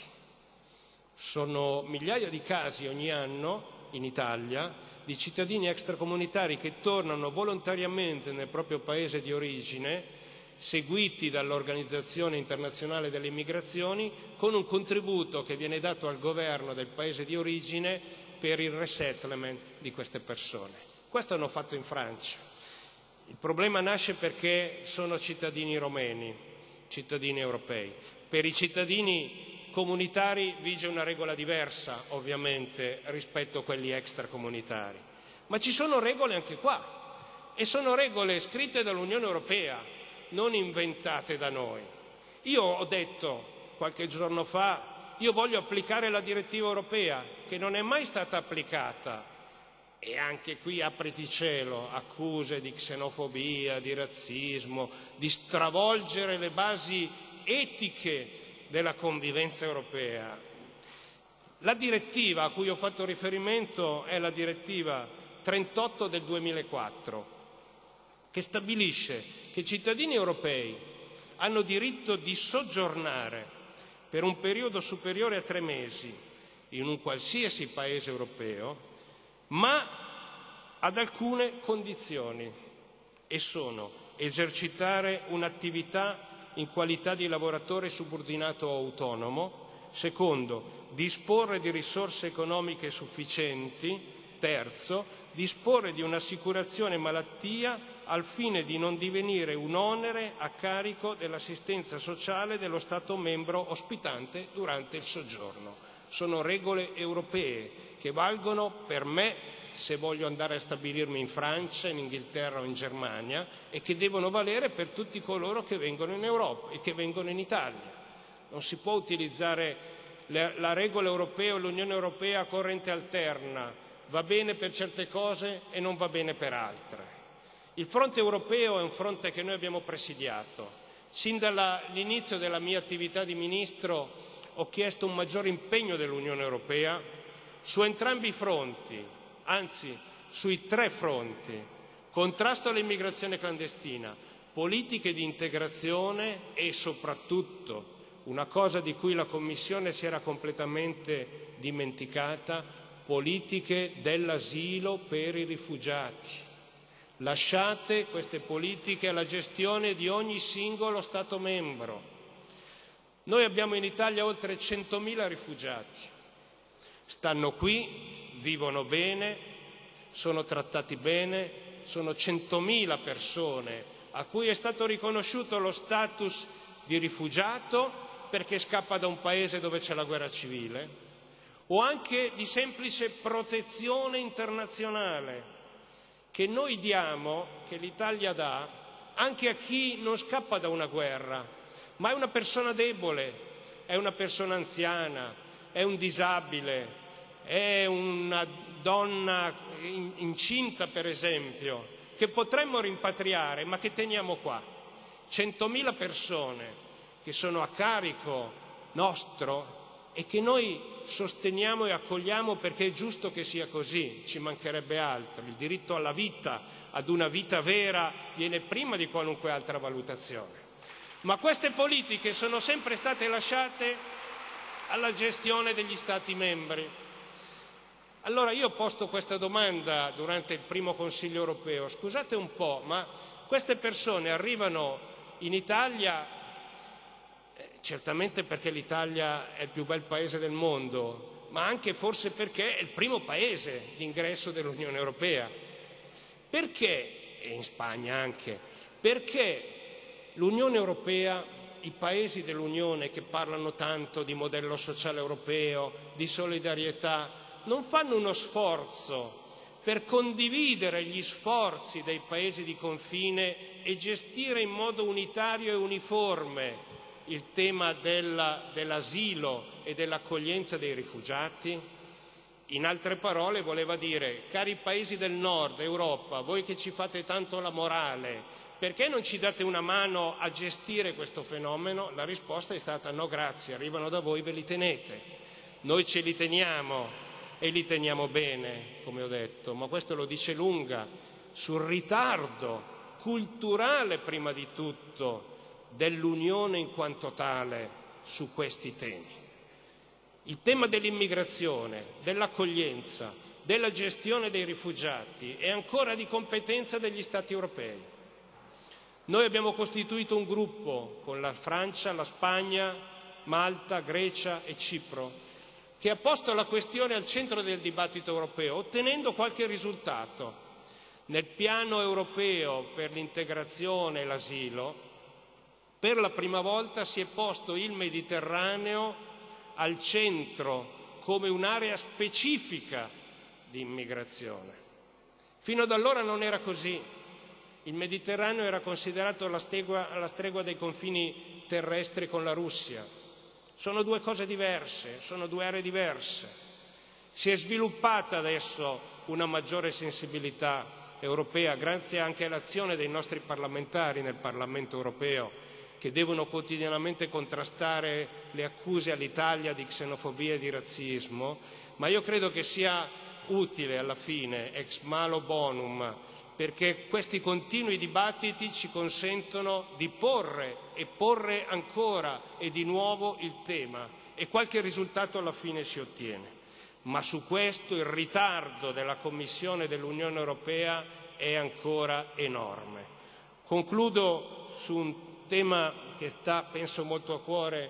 Sono migliaia di casi ogni anno in Italia di cittadini extracomunitari che tornano volontariamente nel proprio paese di origine, seguiti dall'Organizzazione Internazionale delle Migrazioni, con un contributo che viene dato al governo del paese di origine per il resettlement di queste persone. Questo hanno fatto in Francia. Il problema nasce perché sono cittadini romeni, cittadini europei. Per i cittadini comunitari vige una regola diversa, ovviamente, rispetto a quelli extracomunitari. Ma ci sono regole anche qua, e sono regole scritte dall'Unione Europea, non inventate da noi. Io ho detto qualche giorno fa, io voglio applicare la direttiva europea, che non è mai stata applicata, e anche qui apriti cielo, accuse di xenofobia, di razzismo, di stravolgere le basi etiche della convivenza europea. La direttiva a cui ho fatto riferimento è la direttiva 38 del 2004, che stabilisce che i cittadini europei hanno diritto di soggiornare per un periodo superiore a 3 mesi in un qualsiasi paese europeo, ma ad alcune condizioni, e sono: esercitare un'attività in qualità di lavoratore subordinato o autonomo; secondo, disporre di risorse economiche sufficienti; terzo, disporre di un'assicurazione malattia al fine di non divenire un onere a carico dell'assistenza sociale dello Stato membro ospitante durante il soggiorno. Sono regole europee che valgono per me se voglio andare a stabilirmi in Francia, in Inghilterra o in Germania, e che devono valere per tutti coloro che vengono in Europa e che vengono in Italia. Non si può utilizzare la regola europea o l'Unione Europea a corrente alterna, va bene per certe cose e non va bene per altre. Il fronte europeo è un fronte che noi abbiamo presidiato. Sin dall'inizio della mia attività di ministro ho chiesto un maggiore impegno dell'Unione Europea su entrambi i fronti, anzi sui 3 fronti: contrasto all'immigrazione clandestina, politiche di integrazione e soprattutto, una cosa di cui la Commissione si era completamente dimenticata, politiche dell'asilo per i rifugiati. Lasciate queste politiche alla gestione di ogni singolo Stato membro. Noi abbiamo in Italia oltre 100.000 rifugiati. Stanno qui, vivono bene, sono trattati bene, sono 100.000 persone a cui è stato riconosciuto lo status di rifugiato perché scappa da un paese dove c'è la guerra civile, o anche di semplice protezione internazionale che noi diamo, che l'Italia dà, anche a chi non scappa da una guerra, ma è una persona debole, è una persona anziana, è un disabile, è una donna incinta, per esempio, che potremmo rimpatriare, ma che teniamo qua. 100.000 persone che sono a carico nostro e che noi sosteniamo e accogliamo perché è giusto che sia così, ci mancherebbe altro. Il diritto alla vita, ad una vita vera, viene prima di qualunque altra valutazione. Ma queste politiche sono sempre state lasciate alla gestione degli Stati membri. Allora io ho posto questa domanda durante il primo Consiglio europeo: scusate un po', ma queste persone arrivano in Italia certamente perché l'Italia è il più bel paese del mondo, ma anche forse perché è il primo paese d'ingresso dell'Unione Europea. Perché, e in Spagna anche, perché l'Unione Europea, i paesi dell'Unione che parlano tanto di modello sociale europeo, di solidarietà, non fanno uno sforzo per condividere gli sforzi dei paesi di confine e gestire in modo unitario e uniforme il tema dell'asilo e dell'accoglienza dei rifugiati? In altre parole voleva dire: cari paesi del nord Europa, voi che ci fate tanto la morale, perché non ci date una mano a gestire questo fenomeno? La risposta è stata: no grazie, arrivano da voi, ve li tenete. Noi ce li teniamo e li teniamo bene, come ho detto, ma questo lo dice lunga sul ritardo culturale, prima di tutto, dell'Unione in quanto tale su questi temi. Il tema dell'immigrazione, dell'accoglienza, della gestione dei rifugiati è ancora di competenza degli Stati europei. Noi abbiamo costituito un gruppo con la Francia, la Spagna, Malta, Grecia e Cipro, che ha posto la questione al centro del dibattito europeo, ottenendo qualche risultato. Nel piano europeo per l'integrazione e l'asilo, per la prima volta si è posto il Mediterraneo al centro come un'area specifica di immigrazione. Fino ad allora non era così. Il Mediterraneo era considerato alla stregua dei confini terrestri con la Russia. Sono due cose diverse, sono due aree diverse. Si è sviluppata adesso una maggiore sensibilità europea, grazie anche all'azione dei nostri parlamentari nel Parlamento europeo, che devono quotidianamente contrastare le accuse all'Italia di xenofobia e di razzismo, ma io credo che sia utile alla fine, ex malo bonum, perché questi continui dibattiti ci consentono di porre e porre ancora e di nuovo il tema, e qualche risultato alla fine si ottiene. Ma su questo il ritardo della Commissione dell'Unione Europea è ancora enorme. Concludo su un tema che sta, penso, molto a cuore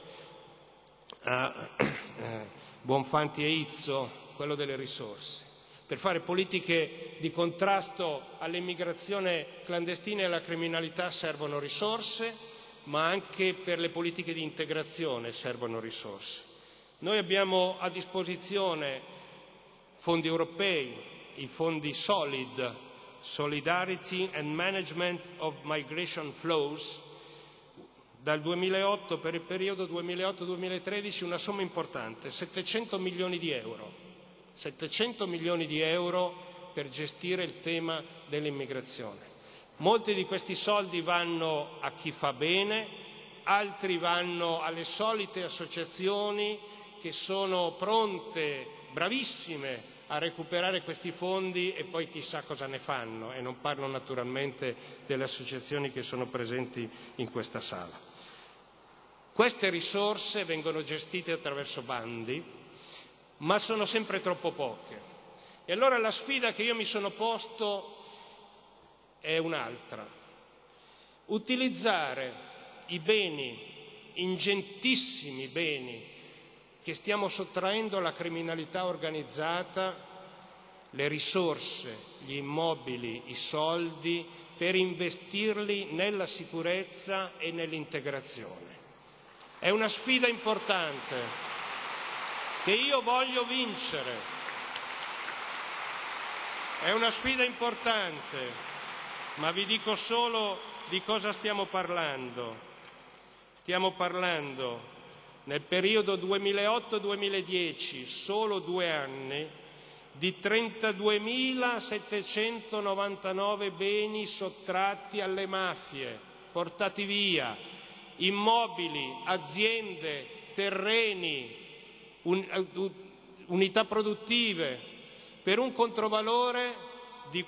a Bonfanti e Izzo, quello delle risorse. Per fare politiche di contrasto all'immigrazione clandestina e alla criminalità servono risorse, ma anche per le politiche di integrazione servono risorse. Noi abbiamo a disposizione fondi europei, i fondi SOLID, Solidarity and Management of Migration Flows, dal 2008 per il periodo 2008-2013 una somma importante, 700 milioni di euro. 700 milioni di euro per gestire il tema dell'immigrazione. Molti di questi soldi vanno a chi fa bene, altri vanno alle solite associazioni che sono pronte, bravissime, a recuperare questi fondi e poi chissà cosa ne fanno, e non parlo naturalmente delle associazioni che sono presenti in questa sala. Queste risorse vengono gestite attraverso bandi, ma sono sempre troppo poche. E allora la sfida che io mi sono posto è un'altra: utilizzare i beni, ingentissimi beni, che stiamo sottraendo alla criminalità organizzata, le risorse, gli immobili, i soldi, per investirli nella sicurezza e nell'integrazione. È una sfida importante che io voglio vincere. È una sfida importante, ma vi dico solo di cosa stiamo parlando. Stiamo parlando nel periodo 2008-2010, solo 2 anni, di 32.799 beni sottratti alle mafie, portati via, immobili, aziende, terreni, unità produttive, per un controvalore di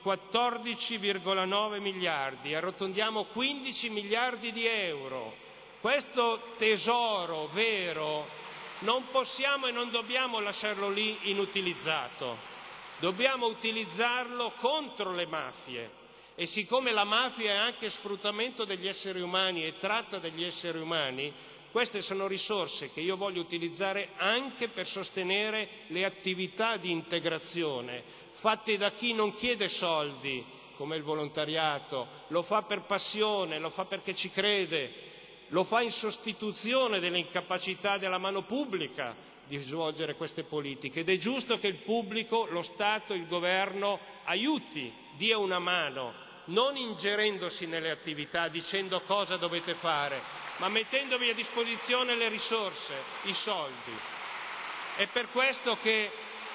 14,9 miliardi, arrotondiamo 15 miliardi di euro. Questo tesoro vero non possiamo e non dobbiamo lasciarlo lì inutilizzato, dobbiamo utilizzarlo contro le mafie, e siccome la mafia è anche sfruttamento degli esseri umani e tratta degli esseri umani, queste sono risorse che io voglio utilizzare anche per sostenere le attività di integrazione fatte da chi non chiede soldi, come il volontariato, lo fa per passione, lo fa perché ci crede, lo fa in sostituzione delle incapacità della mano pubblica di svolgere queste politiche, ed è giusto che il pubblico, lo Stato, il governo aiuti, dia una mano, non ingerendosi nelle attività dicendo cosa dovete fare, ma mettendovi a disposizione le risorse, i soldi. È per questo che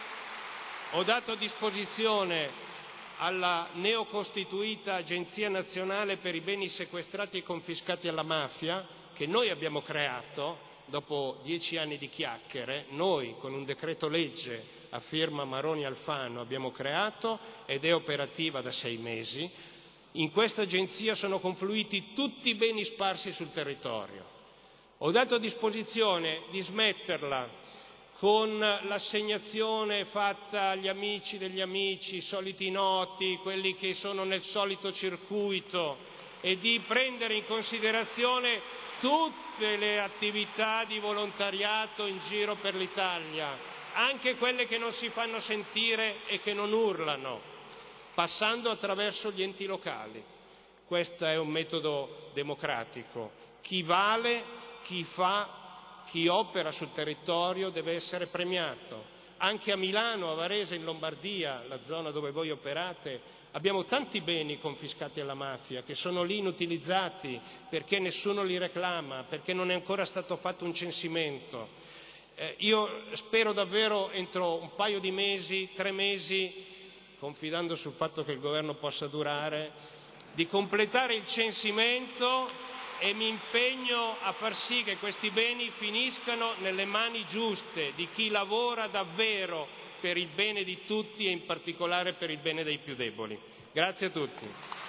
ho dato a disposizione alla neocostituita Agenzia Nazionale per i beni sequestrati e confiscati alla mafia, che noi abbiamo creato dopo 10 anni di chiacchiere, noi con un decreto legge a firma Maroni Alfano abbiamo creato, ed è operativa da 6 mesi. In questa agenzia sono confluiti tutti i beni sparsi sul territorio. Ho dato a disposizione di smetterla con l'assegnazione fatta agli amici degli amici, i soliti noti, quelli che sono nel solito circuito, e di prendere in considerazione tutte le attività di volontariato in giro per l'Italia, anche quelle che non si fanno sentire e che non urlano, passando attraverso gli enti locali. Questo è un metodo democratico. Chi vale, chi fa, chi opera sul territorio deve essere premiato. Anche a Milano, a Varese, in Lombardia, la zona dove voi operate, abbiamo tanti beni confiscati alla mafia che sono lì inutilizzati perché nessuno li reclama, perché non è ancora stato fatto un censimento. Io spero davvero entro un paio di mesi, 3 mesi, confidando sul fatto che il governo possa durare, di completare il censimento, e mi impegno a far sì che questi beni finiscano nelle mani giuste di chi lavora davvero per il bene di tutti e in particolare per il bene dei più deboli. Grazie a tutti.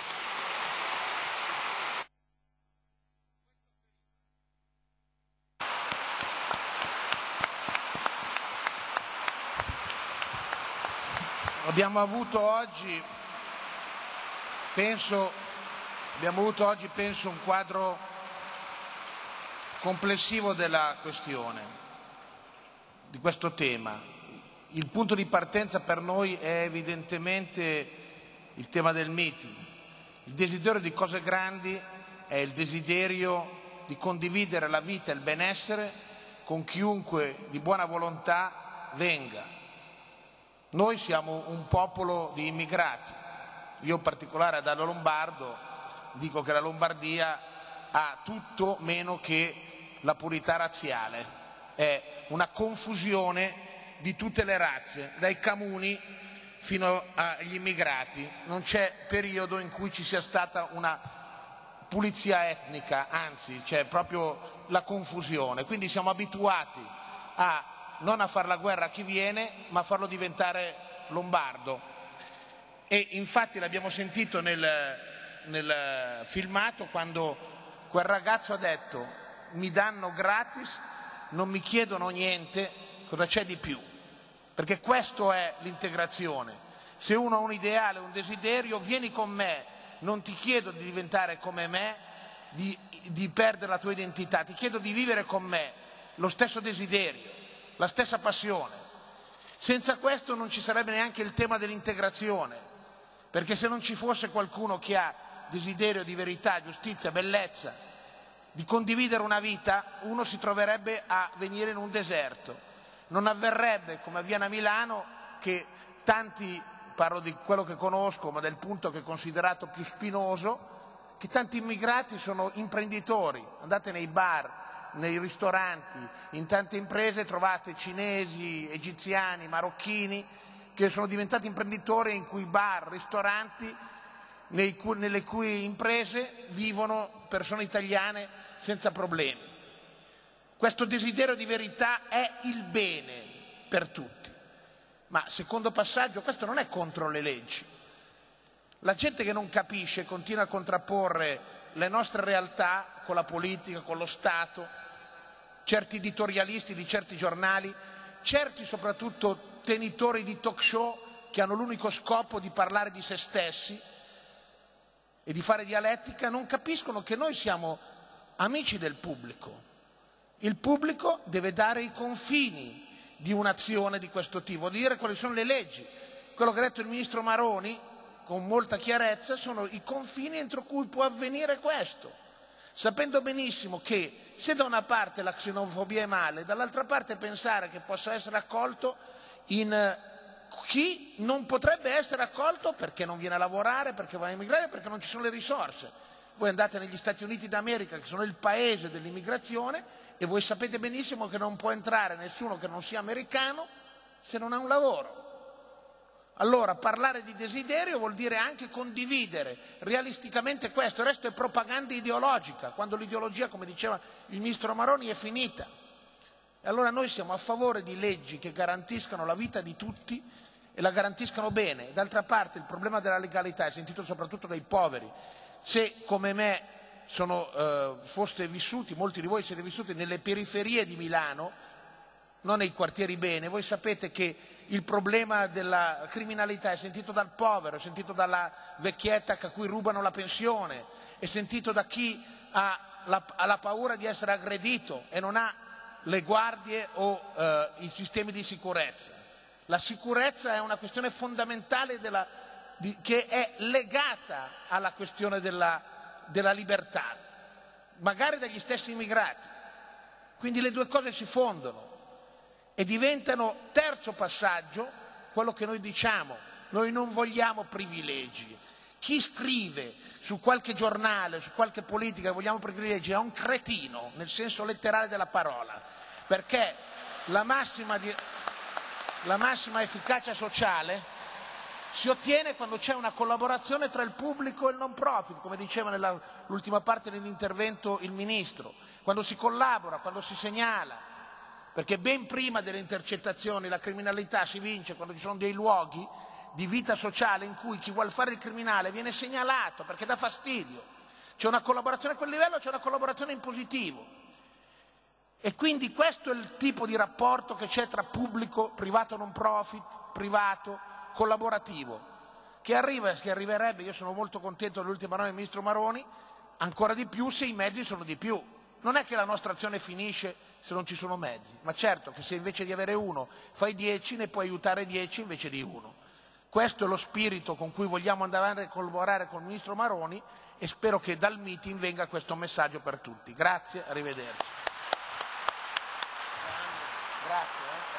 Abbiamo avuto oggi, penso, un quadro complessivo della questione, di questo tema. Il punto di partenza per noi è evidentemente il tema del meeting. Il desiderio di cose grandi è il desiderio di condividere la vita e il benessere con chiunque di buona volontà venga. Noi siamo un popolo di immigrati. Io in particolare da Lombardo dico che la Lombardia ha tutto meno che la purità razziale. È una confusione di tutte le razze, dai Camuni fino agli immigrati. Non c'è periodo in cui ci sia stata una pulizia etnica, anzi c'è proprio la confusione. Quindi siamo abituati non a fare la guerra a chi viene, ma a farlo diventare lombardo. E infatti l'abbiamo sentito nel filmato, quando quel ragazzo ha detto: mi danno gratis, non mi chiedono niente, cosa c'è di più? Perché questo è l'integrazione. Se uno ha un ideale, un desiderio, vieni con me, non ti chiedo di diventare come me, di perdere la tua identità, ti chiedo di vivere con me lo stesso desiderio, la stessa passione. Senza questo non ci sarebbe neanche il tema dell'integrazione, perché se non ci fosse qualcuno che ha desiderio di verità, giustizia, bellezza, di condividere una vita, uno si troverebbe a venire in un deserto. Non avverrebbe, come avviene a Milano, che tanti, parlo di quello che conosco, ma del punto che è considerato più spinoso, che tanti immigrati sono imprenditori. Andate nei bar, nei ristoranti, in tante imprese trovate cinesi, egiziani, marocchini, che sono diventati imprenditori, in cui bar, ristoranti, nelle cui imprese vivono persone italiane senza problemi. Questo desiderio di verità è il bene per tutti. Ma secondo passaggio, questo non è contro le leggi. La gente che non capisce continua a contrapporre le nostre realtà con la politica, con lo Stato, certi editorialisti di certi giornali, certi soprattutto tenitori di talk show che hanno l'unico scopo di parlare di se stessi e di fare dialettica, non capiscono che noi siamo amici del pubblico. Il pubblico deve dare i confini di un'azione di questo tipo, dire quali sono le leggi. Quello che ha detto il ministro Maroni, con molta chiarezza, sono i confini entro cui può avvenire questo, sapendo benissimo che se da una parte la xenofobia è male, dall'altra parte pensare che possa essere accolto in chi non potrebbe essere accolto perché non viene a lavorare, perché va a immigrare, perché non ci sono le risorse. Voi andate negli Stati Uniti d'America, che sono il paese dell'immigrazione, e voi sapete benissimo che non può entrare nessuno che non sia americano se non ha un lavoro. Allora parlare di desiderio vuol dire anche condividere realisticamente questo. Il resto è propaganda ideologica, quando l'ideologia, come diceva il ministro Maroni, è finita. E allora noi siamo a favore di leggi che garantiscano la vita di tutti e la garantiscano bene. D'altra parte il problema della legalità è sentito soprattutto dai poveri. Se come me foste vissuti, molti di voi siete vissuti nelle periferie di Milano, non nei quartieri bene, voi sapete che il problema della criminalità è sentito dal povero, è sentito dalla vecchietta a cui rubano la pensione, è sentito da chi ha la paura di essere aggredito e non ha le guardie o i sistemi di sicurezza. La sicurezza è una questione fondamentale che è legata alla questione della libertà, magari dagli stessi immigrati. Quindi le due cose si fondono e diventano, terzo passaggio, quello che noi diciamo: noi non vogliamo privilegi. Chi scrive su qualche giornale, su qualche politica che vogliamo privilegi è un cretino, nel senso letterale della parola, perché la massima efficacia sociale si ottiene quando c'è una collaborazione tra il pubblico e il non profit, come diceva nell'ultima parte dell'intervento il Ministro, quando si collabora, quando si segnala, perché ben prima delle intercettazioni la criminalità si vince quando ci sono dei luoghi di vita sociale in cui chi vuole fare il criminale viene segnalato perché dà fastidio. C'è una collaborazione a quel livello, c'è una collaborazione in positivo. E quindi questo è il tipo di rapporto che c'è tra pubblico, privato non profit, privato, collaborativo, che arriverebbe, io sono molto contento dell'ultima parola del Ministro Maroni, ancora di più se i mezzi sono di più. Non è che la nostra azione finisce se non ci sono mezzi, ma certo che se invece di avere uno fai 10 ne puoi aiutare 10 invece di uno. Questo è lo spirito con cui vogliamo andare a collaborare con il Ministro Maroni e spero che dal meeting venga questo messaggio per tutti. Grazie, arrivederci. Grazie.